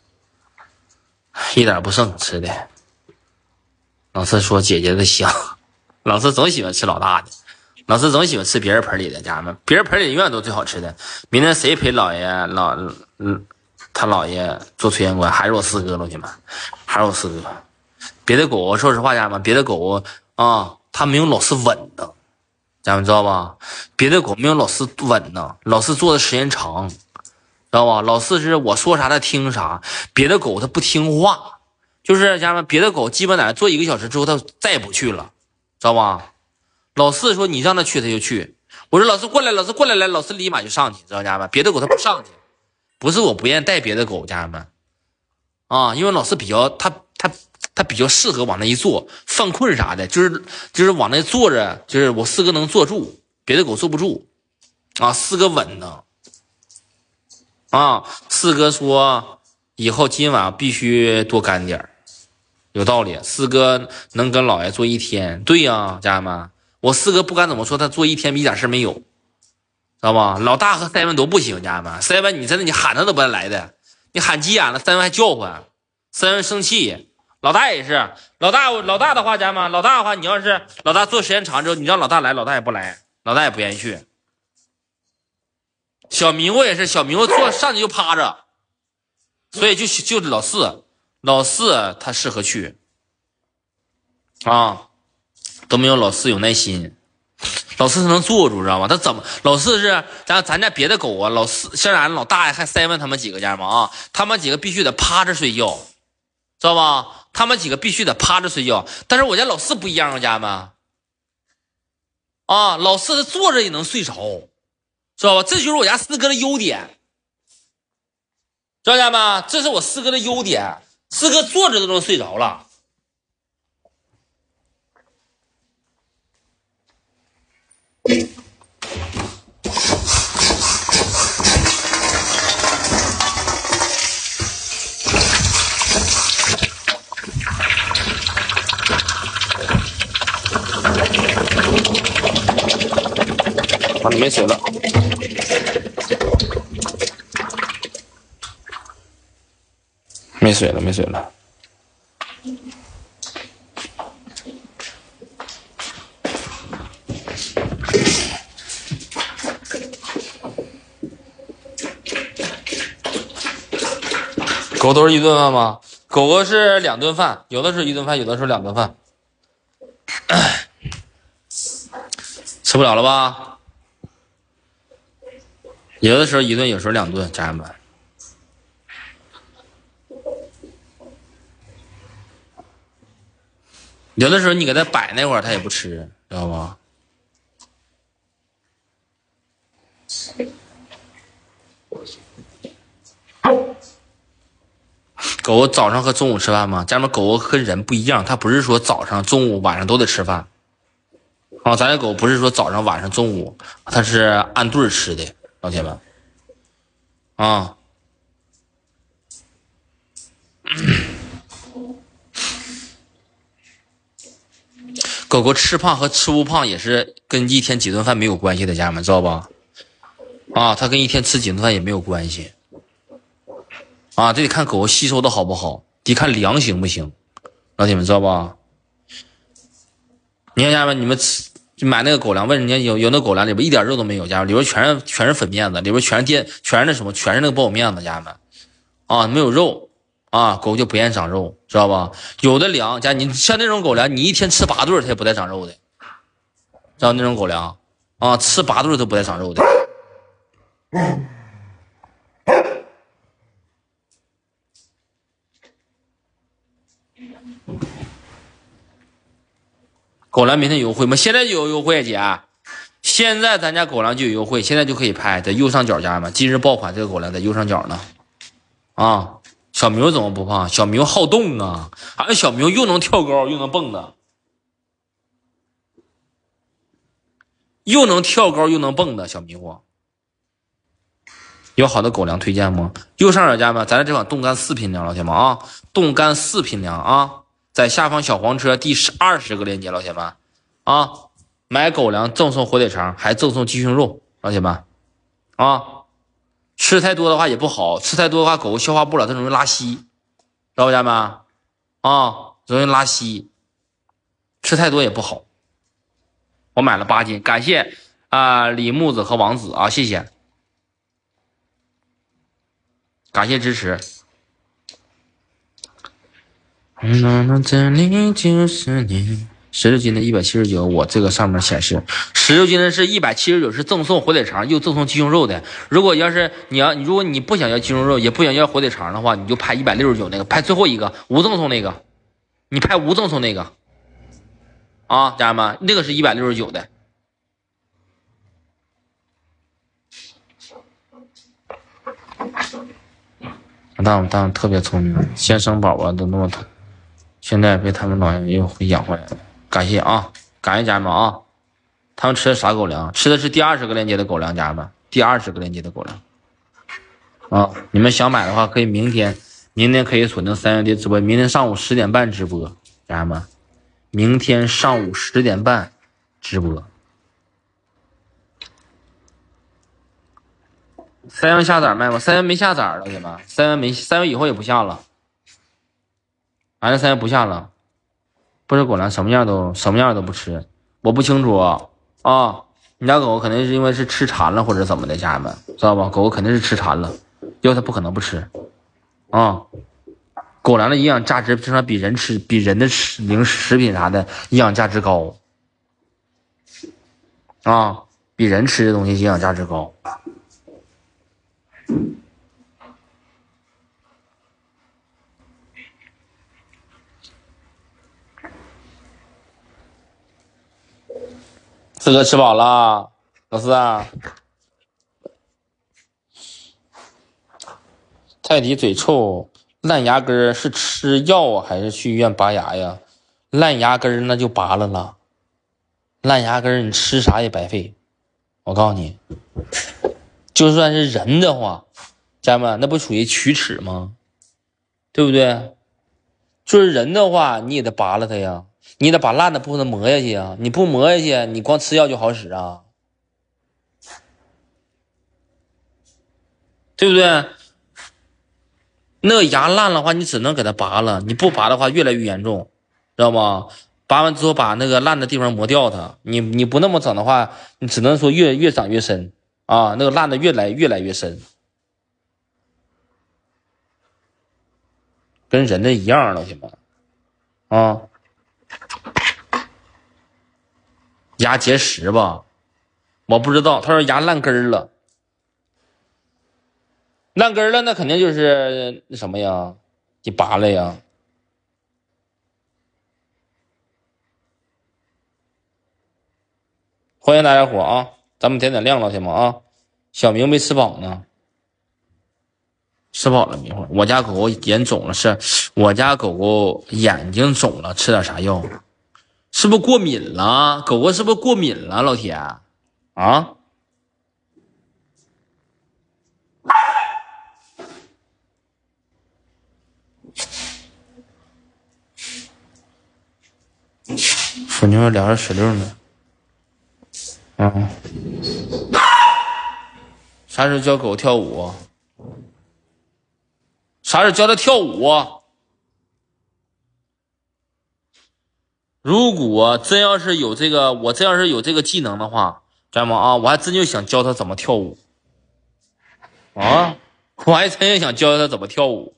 一点不剩吃的。老四说姐姐的香，老四总喜欢吃老大的，老四总喜欢吃别人盆里的，家人们，别人盆里永远都最好吃的。明天谁陪老爷他姥爷做炊烟官，还是我四哥，同学们，还是我四哥。别的狗，说实话，家人们，别的狗啊，它没有老四稳当，家人们知道吧？别的狗没有老四稳当，老四做的时间长。知道吧？老四是我说啥他听啥，别的狗他不听话，就是家人们，别的狗基本在那坐1个小时之后，他再也不去了，知道吧？老四说你让他去他就去，我说老四过来，老四过来来，老四立马就上去，知道家人们？别的狗他不上去，不是我不愿意带别的狗，家人们啊，因为老四比较他比较适合往那一坐，犯困啥的，就是往那坐着，就是我四哥能坐住，别的狗坐不住， 啊，四哥稳的啊，四哥说以后今晚必须多干点，有道理。四哥能跟老爷做一天，对呀，家人们，我四哥不管怎么说，他做一天一点事没有，知道吧？老大和塞文都不行，家人们，塞文你真的你喊他都不带来的，你喊急眼了，塞文还叫唤，塞文生气。老大也是，老大的话，家人们，老大的话，你要是老大做时间长之后，你让老大来，老大也不来，老大也不愿意去。小迷糊也是，小迷糊坐上去就趴着，所以就老四他适合去啊，都没有老四有耐心。老四他能坐住，知道吗？他怎么老四是咱家别的狗啊，老四像俺老大还塞文他们几个家嘛啊，他们几个必须得趴着睡觉，知道吧？他们几个必须得趴着睡觉，但是我家老四不一样啊，家们啊，老四他坐着也能睡着，知道吧？这就是我家四哥的优点，知道家们？这是我四哥的优点，四哥坐着都能睡着了。啊，没水了，没水了，没水了。狗都是一顿饭吗？狗狗是2顿饭，有的是一顿饭，有的是2顿饭。吃不了了吧？有的时候1顿，有时候2顿，家人们。有的时候你给他摆那会儿，他也不吃，知道吗？狗早上和中午吃饭吗？家人们，狗跟人不一样，它不是说早上、中午、晚上都得吃饭。啊，咱家狗不是说早上、晚上、中午，它是按顿吃的，老铁们。啊，狗狗吃胖和吃不胖也是跟一天几顿饭没有关系的，家人们知道吧？啊，它跟一天吃几顿饭也没有关系。啊，这得看狗狗吸收的好不好，得看粮行不行，老铁们知道吧？你看家人们，你们买那个狗粮，问人家有那狗粮里边一点肉都没有，家人里边全是粉面子，里边全是那什么，全是那个苞米面子，家人们啊，没有肉啊，狗就不愿意长肉，知道吧？有的粮，你像那种狗粮，你一天吃8顿，它也不带长肉的，知道那种狗粮啊，吃8顿都不带长肉的。狗粮明天有优惠吗？现在就有优惠，姐。现在咱家狗粮就有优惠，现在就可以拍，在右上角，家人们，今日爆款这个狗粮在右上角呢。啊，小牛怎么不胖？小牛好动啊！啊，小牛又能跳高又能蹦的，又能跳高又能蹦的小迷糊。有好的狗粮推荐吗？右上角，家人们，咱这款冻干4品粮，老铁们啊，冻干4品粮啊。在下方小黄车第20个链接，老铁们啊，买狗粮赠送火腿肠，还赠送鸡胸肉，老铁们啊，吃太多的话也不好，吃太多的话狗消化不了，它容易拉稀，知道吧，家人们啊，容易拉稀，吃太多也不好。我买了8斤，感谢李木子和王子啊，谢谢，感谢支持。这里就是你。16斤的179，我这个上面显示16斤的是179，是赠送火腿肠又赠送鸡胸肉的。如果要是如果你不想要鸡胸肉，也不想要火腿肠的话，你就拍169那个，拍最后一个无赠送那个，你拍无赠送那个啊，家人们，那个是169的。当特别聪明，先生宝宝都那么疼。现在被他们老爷又养回来了，感谢啊，感谢家人们啊！ 他们吃的啥狗粮？吃的是第20个链接的狗粮，家人们，第20个链接的狗粮。啊，你们想买的话，可以明天可以锁定三元爹直播，明天上午10点半直播，家人们，明天上午10点半直播。3元下崽卖吗？3元没下崽了，姐们，3元以后也不下了，反正3元不下了。不吃狗粮，什么样都不吃，我不清楚啊。你家狗肯定是因为是吃馋了或者怎么的，家人们知道吧？狗肯定是吃馋了，要它不可能不吃啊。狗粮的营养价值经常比人的零食品啥的营养价值高啊，比人吃的东西营养价值高。四哥吃饱了，老四啊。泰迪嘴臭，烂牙根是吃药啊，还是去医院拔牙呀？烂牙根那就拔了，烂牙根你吃啥也白费。我告诉你，就算是人的话，家人们那不属于龋齿吗？对不对？就是人的话，你也得拔了它呀，你得把烂的部分磨下去啊！你不磨下去，你光吃药就好使啊？对不对？那牙烂的话，你只能给它拔了，你不拔的话越来越严重，知道吗？拔完之后把那个烂的地方磨掉它，你不那么整的话，你只能说越长越深啊，那个烂的越来越深，跟人的一样，老铁们啊。牙结石吧，我不知道，他说牙烂根了。烂根了，那肯定就是那什么呀，你拔了呀。欢迎大家伙啊，咱们点亮，老铁们啊。小明没吃饱呢，吃饱了一会儿。我家狗狗眼肿了，是我家狗狗眼睛肿了，吃点啥药？是不是过敏了？狗狗是不是过敏了，老铁啊？腐妞216呢？啊？啥时候教狗跳舞？啥时候教它跳舞？如果真要是有这个，我真要是有这个技能的话，知道吗？啊，我还真就想教它怎么跳舞啊！我还真想教它怎么跳舞。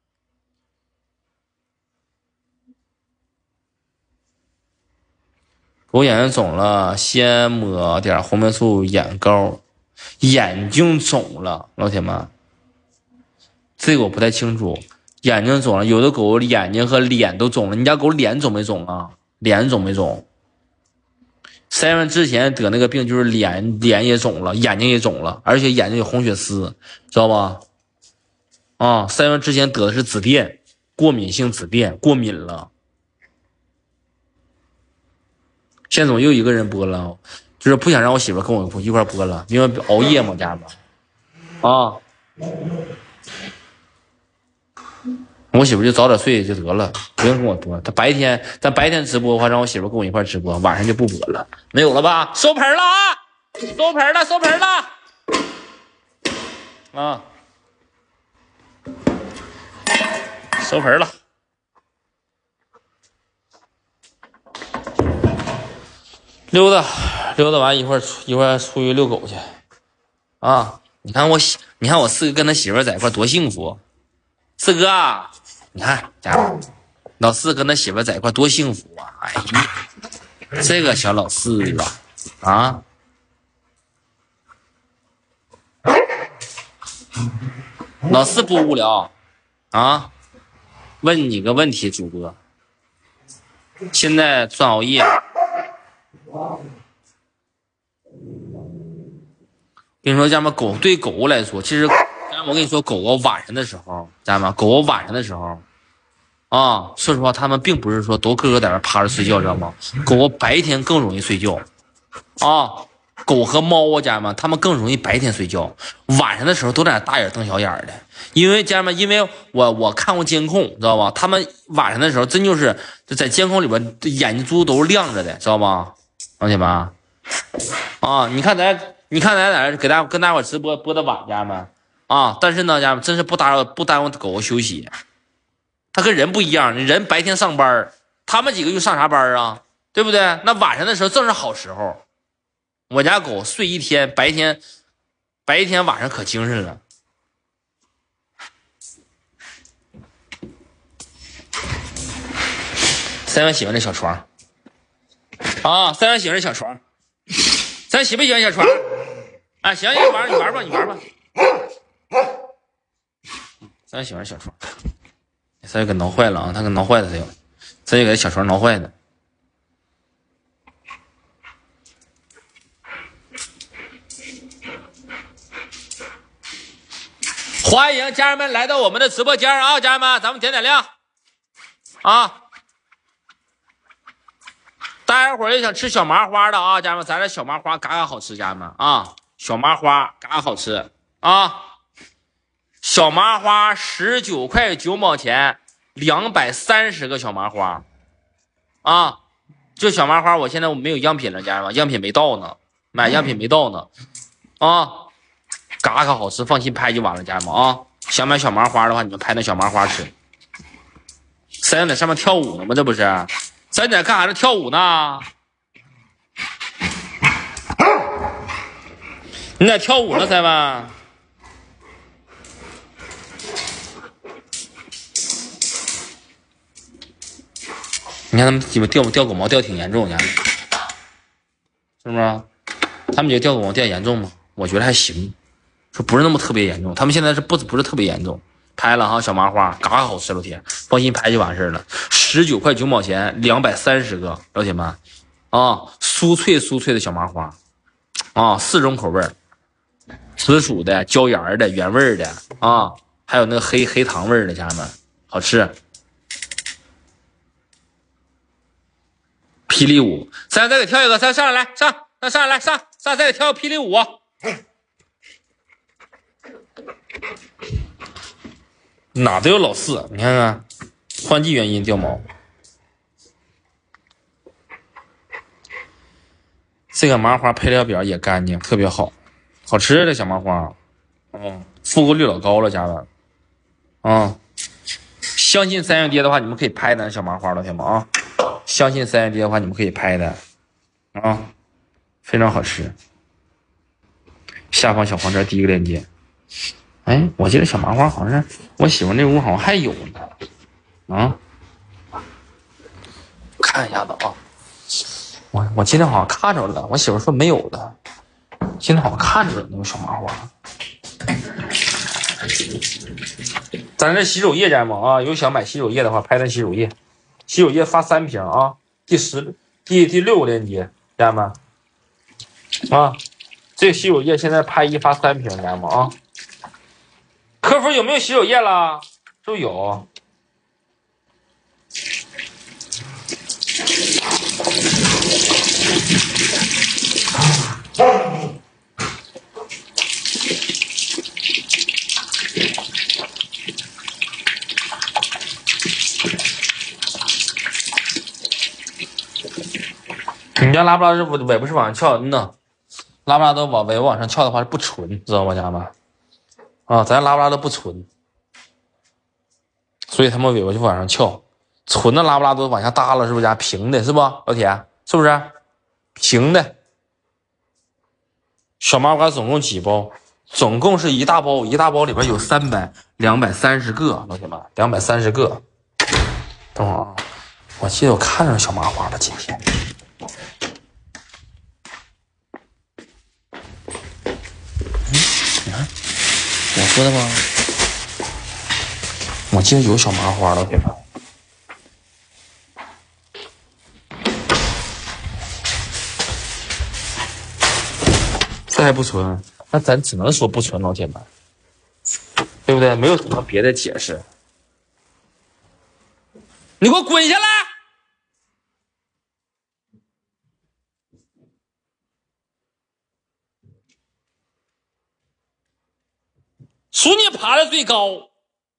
狗眼睛肿了，先抹点红霉素眼膏。眼睛肿了，老铁们，这个我不太清楚。眼睛肿了，有的狗眼睛和脸都肿了。你家狗脸肿没肿啊？脸肿没肿？3月份之前得那个病，就是脸也肿了，眼睛也肿了，而且眼睛有红血丝，知道吧？啊，3月份之前得的是紫癜，过敏性紫癜，过敏了。现在怎么又一个人播了？就是不想让我媳妇跟我一块播了，因为熬夜嘛，家人们啊。我媳妇就早点睡就得了，不用跟我播。咱白天直播的话，让我媳妇跟我一块直播，晚上就不播了。没有了吧？收盆了啊！收盆了，收盆了啊！收盆了。溜达完一会儿出去遛狗去啊！你看我四哥跟他媳妇在一块多幸福。四哥啊，你看家伙，老四跟他媳妇在一块多幸福啊！哎呀，这个小老四啊，老四不无聊啊。问你个问题，主播，现在算熬夜？跟你说，家人们，对狗狗来说，其实，我跟你说，狗狗晚上的时候，家人们，狗狗晚上的时候，啊，说实话，他们并不是说都个个在那趴着睡觉，知道吗？狗狗白天更容易睡觉， 啊。狗和猫啊，家人们，它们更容易白天睡觉，晚上的时候都在那大眼瞪小眼的。因为家人们，因为我看过监控，知道吧？他们晚上的时候真就是在监控里边眼睛珠都是亮着的，知道吗？老铁们啊，你看咱在这跟大伙直播的晚，家人们啊，但是呢，家人们真是不耽误狗狗休息。它跟人不一样，人白天上班，他们几个又上啥班啊？对不对？那晚上的时候正是好时候。我家狗睡一天，白天晚上可精神了。三元喜欢这小床啊，三元喜欢这小床，咱喜不喜欢小床？啊，行，你玩吧，你玩吧。三元喜欢小床，三元给挠坏了啊，他给挠坏了，三元给小床挠坏的。欢迎家人们来到我们的直播间啊！家人们，咱们点亮啊！大家伙儿也想吃小麻花的啊，家人们，咱这小麻花嘎嘎好吃，家人们啊，小麻花嘎嘎好吃啊！小麻花19块9毛钱，230个小麻花啊！这小麻花我现在没有样品了，家人们，样品没到呢，买样品没到呢啊！嘎嘎好吃，放心拍就完了，家人们啊！想买小麻花的话，你们拍那小麻花吃。三在上面跳舞呢吗？这不是？三在干啥呢？跳舞呢？你在跳舞呢，三万？你看他们鸡巴掉狗毛掉挺严重，家人们，是不是？他们觉得掉狗毛掉严重吗？我觉得还行。说不是那么特别严重，他们现在是不是特别严重？拍了哈，小麻花嘎嘎好吃，老铁，放心拍就完事了。19块9毛钱，230个，老铁们啊，酥脆的小麻花啊，4种口味，紫薯的、椒盐的、原味的啊，还有那个黑糖味的，家人们好吃。霹雳舞，咱再给跳一个，咱上来上，再给跳个霹雳舞。哪都有老四，你看看，换季原因掉毛。这个麻花配料表也干净，特别好，好吃的小麻花。复购率老高了，家人们。相信三元爹的话，你们可以拍咱小麻花，老铁们啊。相信三元爹的话，你们可以拍的啊，非常好吃。下方小黄车第一个链接。哎，我记得小麻花好像是我喜欢这屋好像还有呢，啊，看一下子啊，我今天好像看着了，我媳妇说没有的，今天好像看着了那个小麻花。咱这洗手液家人们啊，有想买洗手液的话，拍咱洗手液，洗手液发3瓶啊，第6个链接，家人们啊，这个洗手液现在拍1发3瓶，家人们啊。客服有没有洗手液了？都有。你家拉布拉多尾不是往上翘，拉布拉多尾往上翘的话不纯，知道吗，家人们？啊，咱拉布拉多不纯，所以他们尾巴就往上翘。纯的拉布拉多往下耷了，是不是家平的？是不，老铁？是不是平的？小麻花总共几包？总共是一大包，一大包里边有230个，老铁们，230个。等会儿啊，我记得我看上小麻花了，今天。你看。我说的吗？我记得有小麻花了，对吧？这还不纯，那咱只能说不纯，老铁们，对不对？没有什么别的解释。你给我滚下来！ 数你爬的最高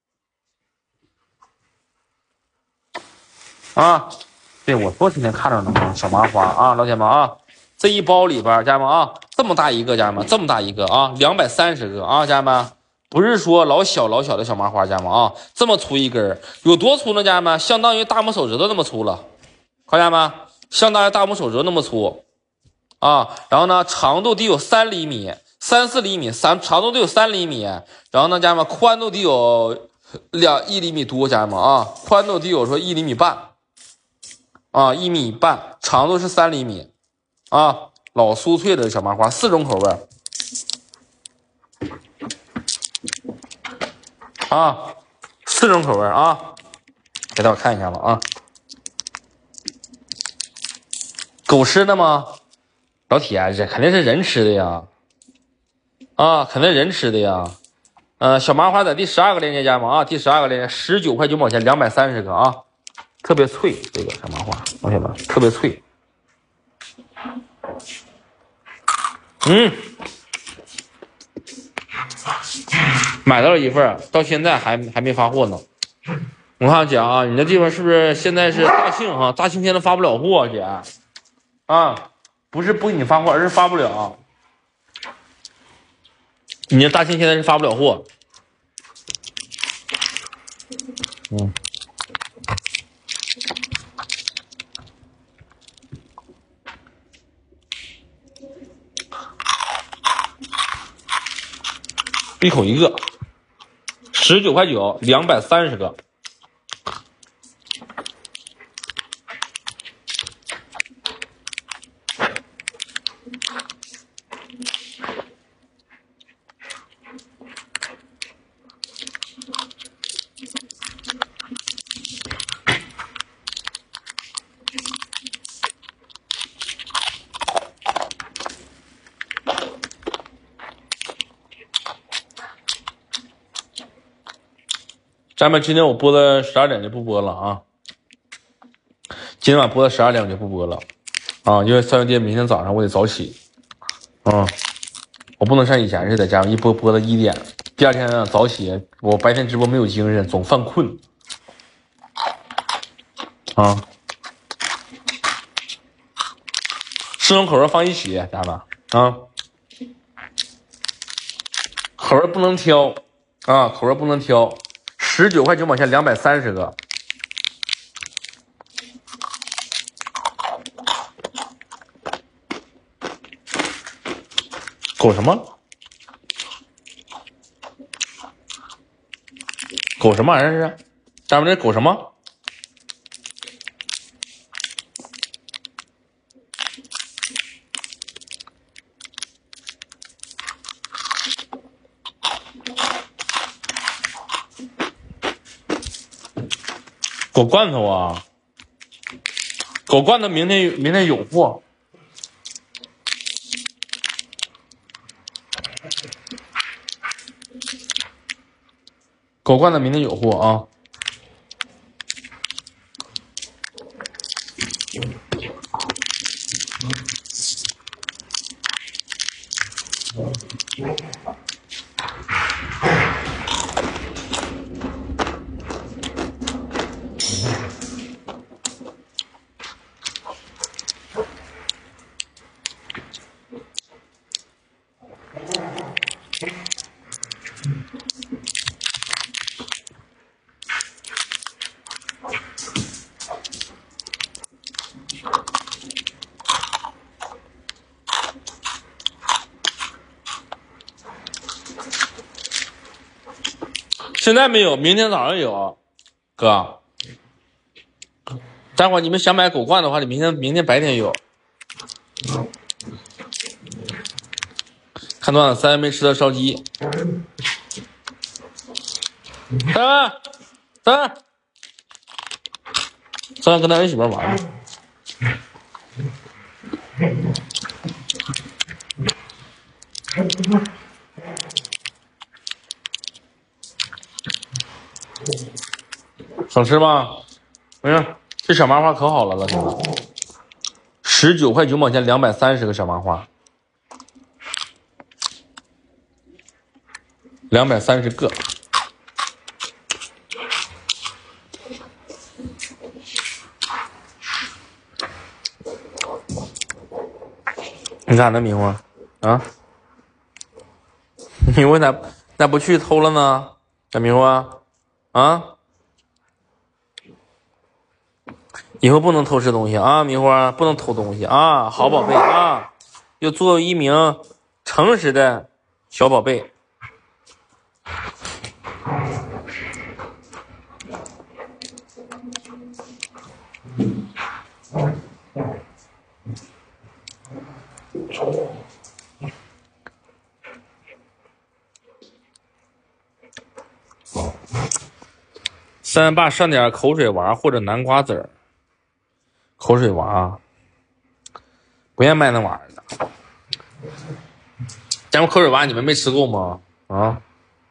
啊！对，我昨天看着呢，小麻花啊，老铁们啊，这一包里边，家人们啊，这么大一个，家人们，这么大一个啊，230个啊，家人们，不是说老小的小麻花，家人们啊，这么粗一根，有多粗呢，家人们？相当于大拇手指头那么粗了，看见吗？相当于大拇手指头那么粗啊，然后呢，长度得有3厘米。3、4厘米，长度得有3厘米，然后呢，家人们宽度得有1厘米多，家人们啊，宽度得有说1厘米半，啊，1米半，长度是3厘米，啊，老酥脆的小麻花，4种口味，啊，4种口味啊，给大伙看一下吧啊，狗吃的吗？老铁，这肯定是人吃的呀。啊，肯定人吃的呀，小麻花在第12个链接，家人们啊，第12个链接19块9毛钱，230个啊，特别脆，这个小麻花，同学们特别脆，买到了一份，到现在还没发货呢。我看讲啊，你那地方是不是现在是大庆哈？大庆现在发不了货，姐啊，不是不给你发货，而是发不了。你那大庆现在是发不了货，一口一个，19块9，230个。咱们今天我播的12点就不播了啊，今天晚播的12点我就不播了啊，因为3月节明天早上我得早起啊，我不能像以前似的，家人一播到1点，第二天早起，我白天直播没有精神，总犯困啊。4种口味放一起，家人们啊，口味不能挑啊，口味不能挑。19块9毛钱，230个。狗什么？狗什么玩意儿是？咱们这狗什么？狗罐头啊！狗罐头明天有货。狗罐头明天有货啊！现在没有，明天早上有，哥。待会儿你们想买狗罐的话，你明天白天有。看段子，3没吃的烧鸡。三跟他一起玩呢。想吃吗？哎呀，这小麻花可好了，老铁们，19块9毛钱，230个小麻花。 230个。你咋的，迷糊啊？迷糊咋不去偷了呢？咋迷糊啊？以后不能偷吃东西啊，迷糊不能偷东西啊，好宝贝啊，要做一名诚实的小宝贝。三爸上点口水娃或者南瓜籽儿。口水娃不愿卖那玩意儿的。咱们口水娃你们没吃够吗？啊，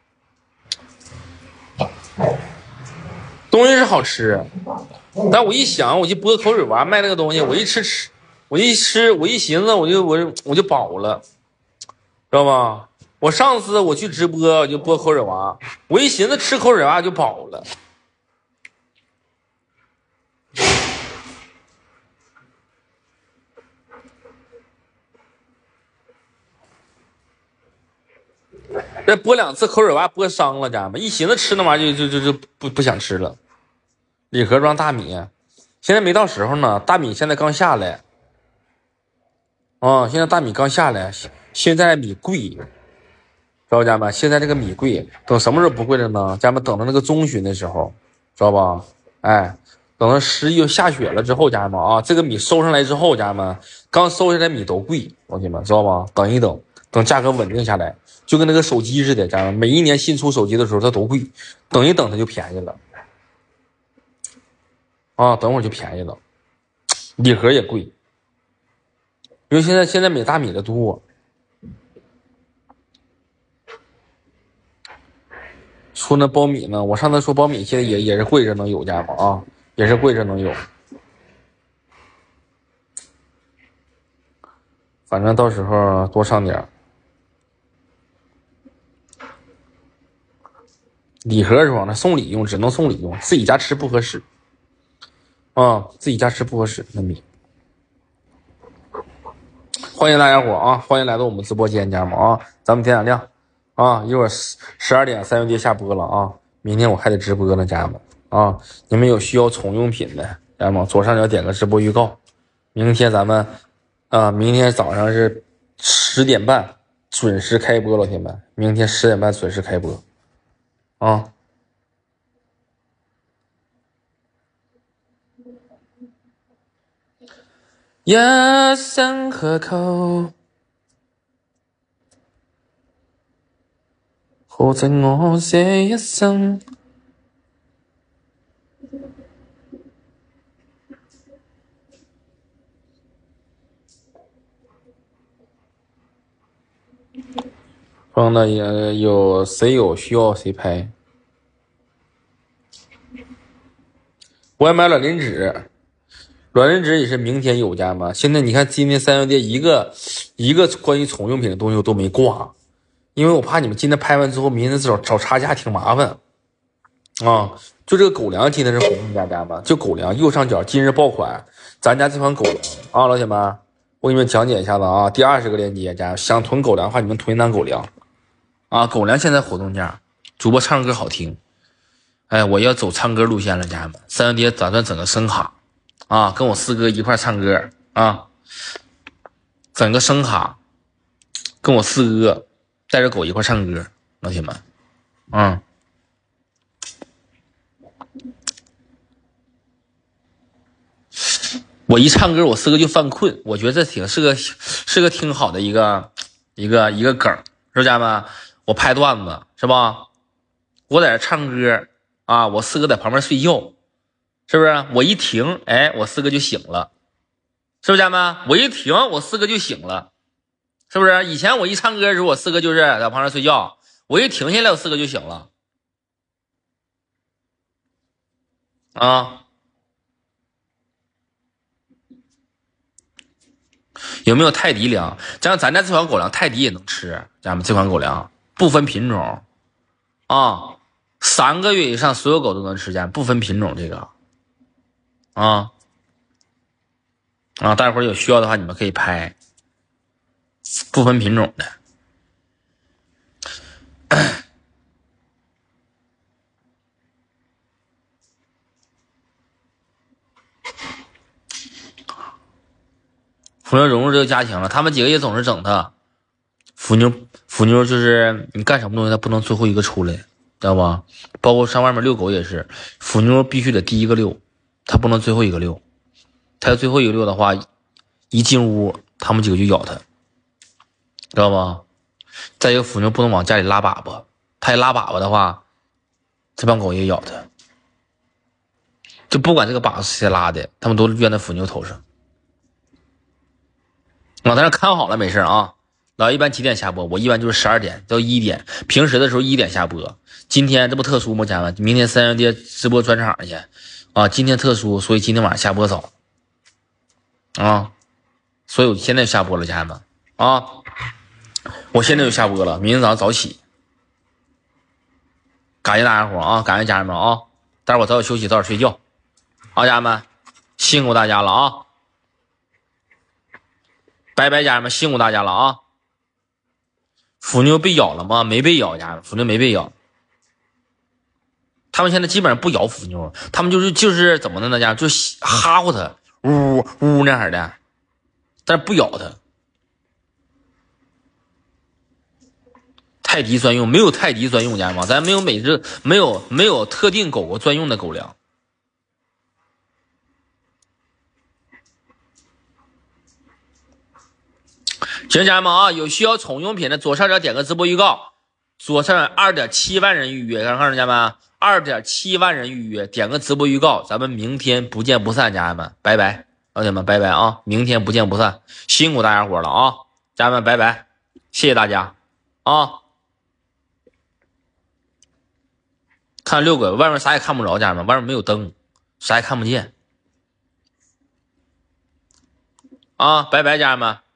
东西是好吃，但我一想，我就播口水娃卖那个东西，我一寻思，我就饱了，知道吧？我上次我去直播，我就播口水娃，我一寻思吃口水娃就饱了。这播2次口水娃播伤了，家人们，一寻思吃那玩意儿就不想吃了。礼盒装大米，现在没到时候呢，大米现在刚下来。现在大米刚下来，现在米贵，知道家人们？现在这个米贵，等什么时候不贵了呢？家人们等到那个中旬的时候，知道吧？哎，等到11月下雪了之后，家人们啊，这个米收上来之后，家人们刚收下来米都贵，老铁们知道吧？等一等，等价格稳定下来。就跟那个手机似的，家人们，每一年新出手机的时候它都贵，等一等它就便宜了啊，等会儿就便宜了。礼盒也贵，因为现在买大米的多。说那苞米呢，我上次说苞米现在也是贵着能有，家人们啊，也是贵着能有。反正到时候多上点。礼盒是吧？那送礼用，只能送礼用，自己家吃不合适啊，自己家吃不合适。那米，欢迎大家伙啊，欢迎来到我们直播间，家人们啊，咱们点点亮啊，一会儿12点三元爹下播了啊，明天我还得直播呢，家人们啊，你们有需要宠用品的，家人们左上角点个直播预告，明天咱们明天早上是10点半准时开播，老铁们，明天10点半准时开播。啊，一声喝口，好在我這一生。放的也有谁有需要谁拍。我也买卵磷脂，卵磷脂也是明天有，家人们。现在你看今天三元爹一个关于宠物用品的东西我都没挂，因为我怕你们今天拍完之后明天找差价挺麻烦啊。就这个狗粮今天是活动价，家人们，就狗粮右上角今日爆款，咱家这款狗粮啊，老铁们，我给你们讲解一下子啊。第20个链接，家人想囤狗粮的话，你们囤单狗粮啊。狗粮现在活动价，主播唱歌好听。哎，我要走唱歌路线了，家人们。三元爹打算整个声卡啊，跟我四哥一块唱歌啊，整个声卡，跟我四哥带着狗一块唱歌，老铁们，我一唱歌，我四哥就犯困，我觉得这是个挺好的一个梗，是不是家人们？我拍段子是吧？我在这唱歌啊，我四哥在旁边睡觉，是不是？我一停，哎，我四哥就醒了，是不是家人们？我一停，我四哥就醒了，是不是？以前我一唱歌的时候，我四哥就是在旁边睡觉，我一停下来，我四哥就醒了，啊。有没有泰迪粮？咱家这款狗粮泰迪也能吃，家人们，这款狗粮不分品种啊，3个月以上所有狗都能吃，家不分品种，这个待会儿有需要的话你们可以拍，不分品种的。虎妞融入这个家庭了，他们几个也总是整他。虎妞就是你干什么东西，他不能最后一个出来，知道吧？包括上外面遛狗也是，虎妞必须得第一个遛，他不能最后一个遛。他要最后一个遛的话，一进屋他们几个就咬他，知道吧？再一个，虎妞不能往家里拉粑粑，他一拉粑粑的话，这帮狗也咬他。就不管这个粑粑是谁拉的，他们都怨在虎妞头上。我在那看好了，没事啊。老一般几点下播？我一般就是12点到1点，平时的时候1点下播。今天这不特殊吗？家人们，明天三阳爹直播专场去啊！今天特殊，所以今天晚上下播早啊，所以我现在就下播了，家人们啊，我现在就下播了，明天早上早起。感谢大家伙啊，感谢家人们啊，待会儿我早点休息，早点睡觉。好，家人们，辛苦大家了啊！拜拜，家人们，辛苦大家了啊！虎妞被咬了吗？没被咬，家人们，虎妞没被咬。他们现在基本上不咬虎妞，他们就是怎么的呢？家就哈呼他，呜呜那样的，但是不咬他。泰迪专用，没有泰迪专用，家人们，咱没有没有特定狗狗专用的狗粮。行，家人们啊，有需要宠物用品的，左上角点个直播预告，左上角2.7万人预约，看看家人们，2.7万人预约，点个直播预告，咱们明天不见不散，家人们，拜拜，老铁们，拜拜啊，明天不见不散，辛苦大家伙了啊，家人们，拜拜，谢谢大家啊。看遛狗，外面啥也看不着，家人们，外面没有灯，啥也看不见啊，拜拜，家人们。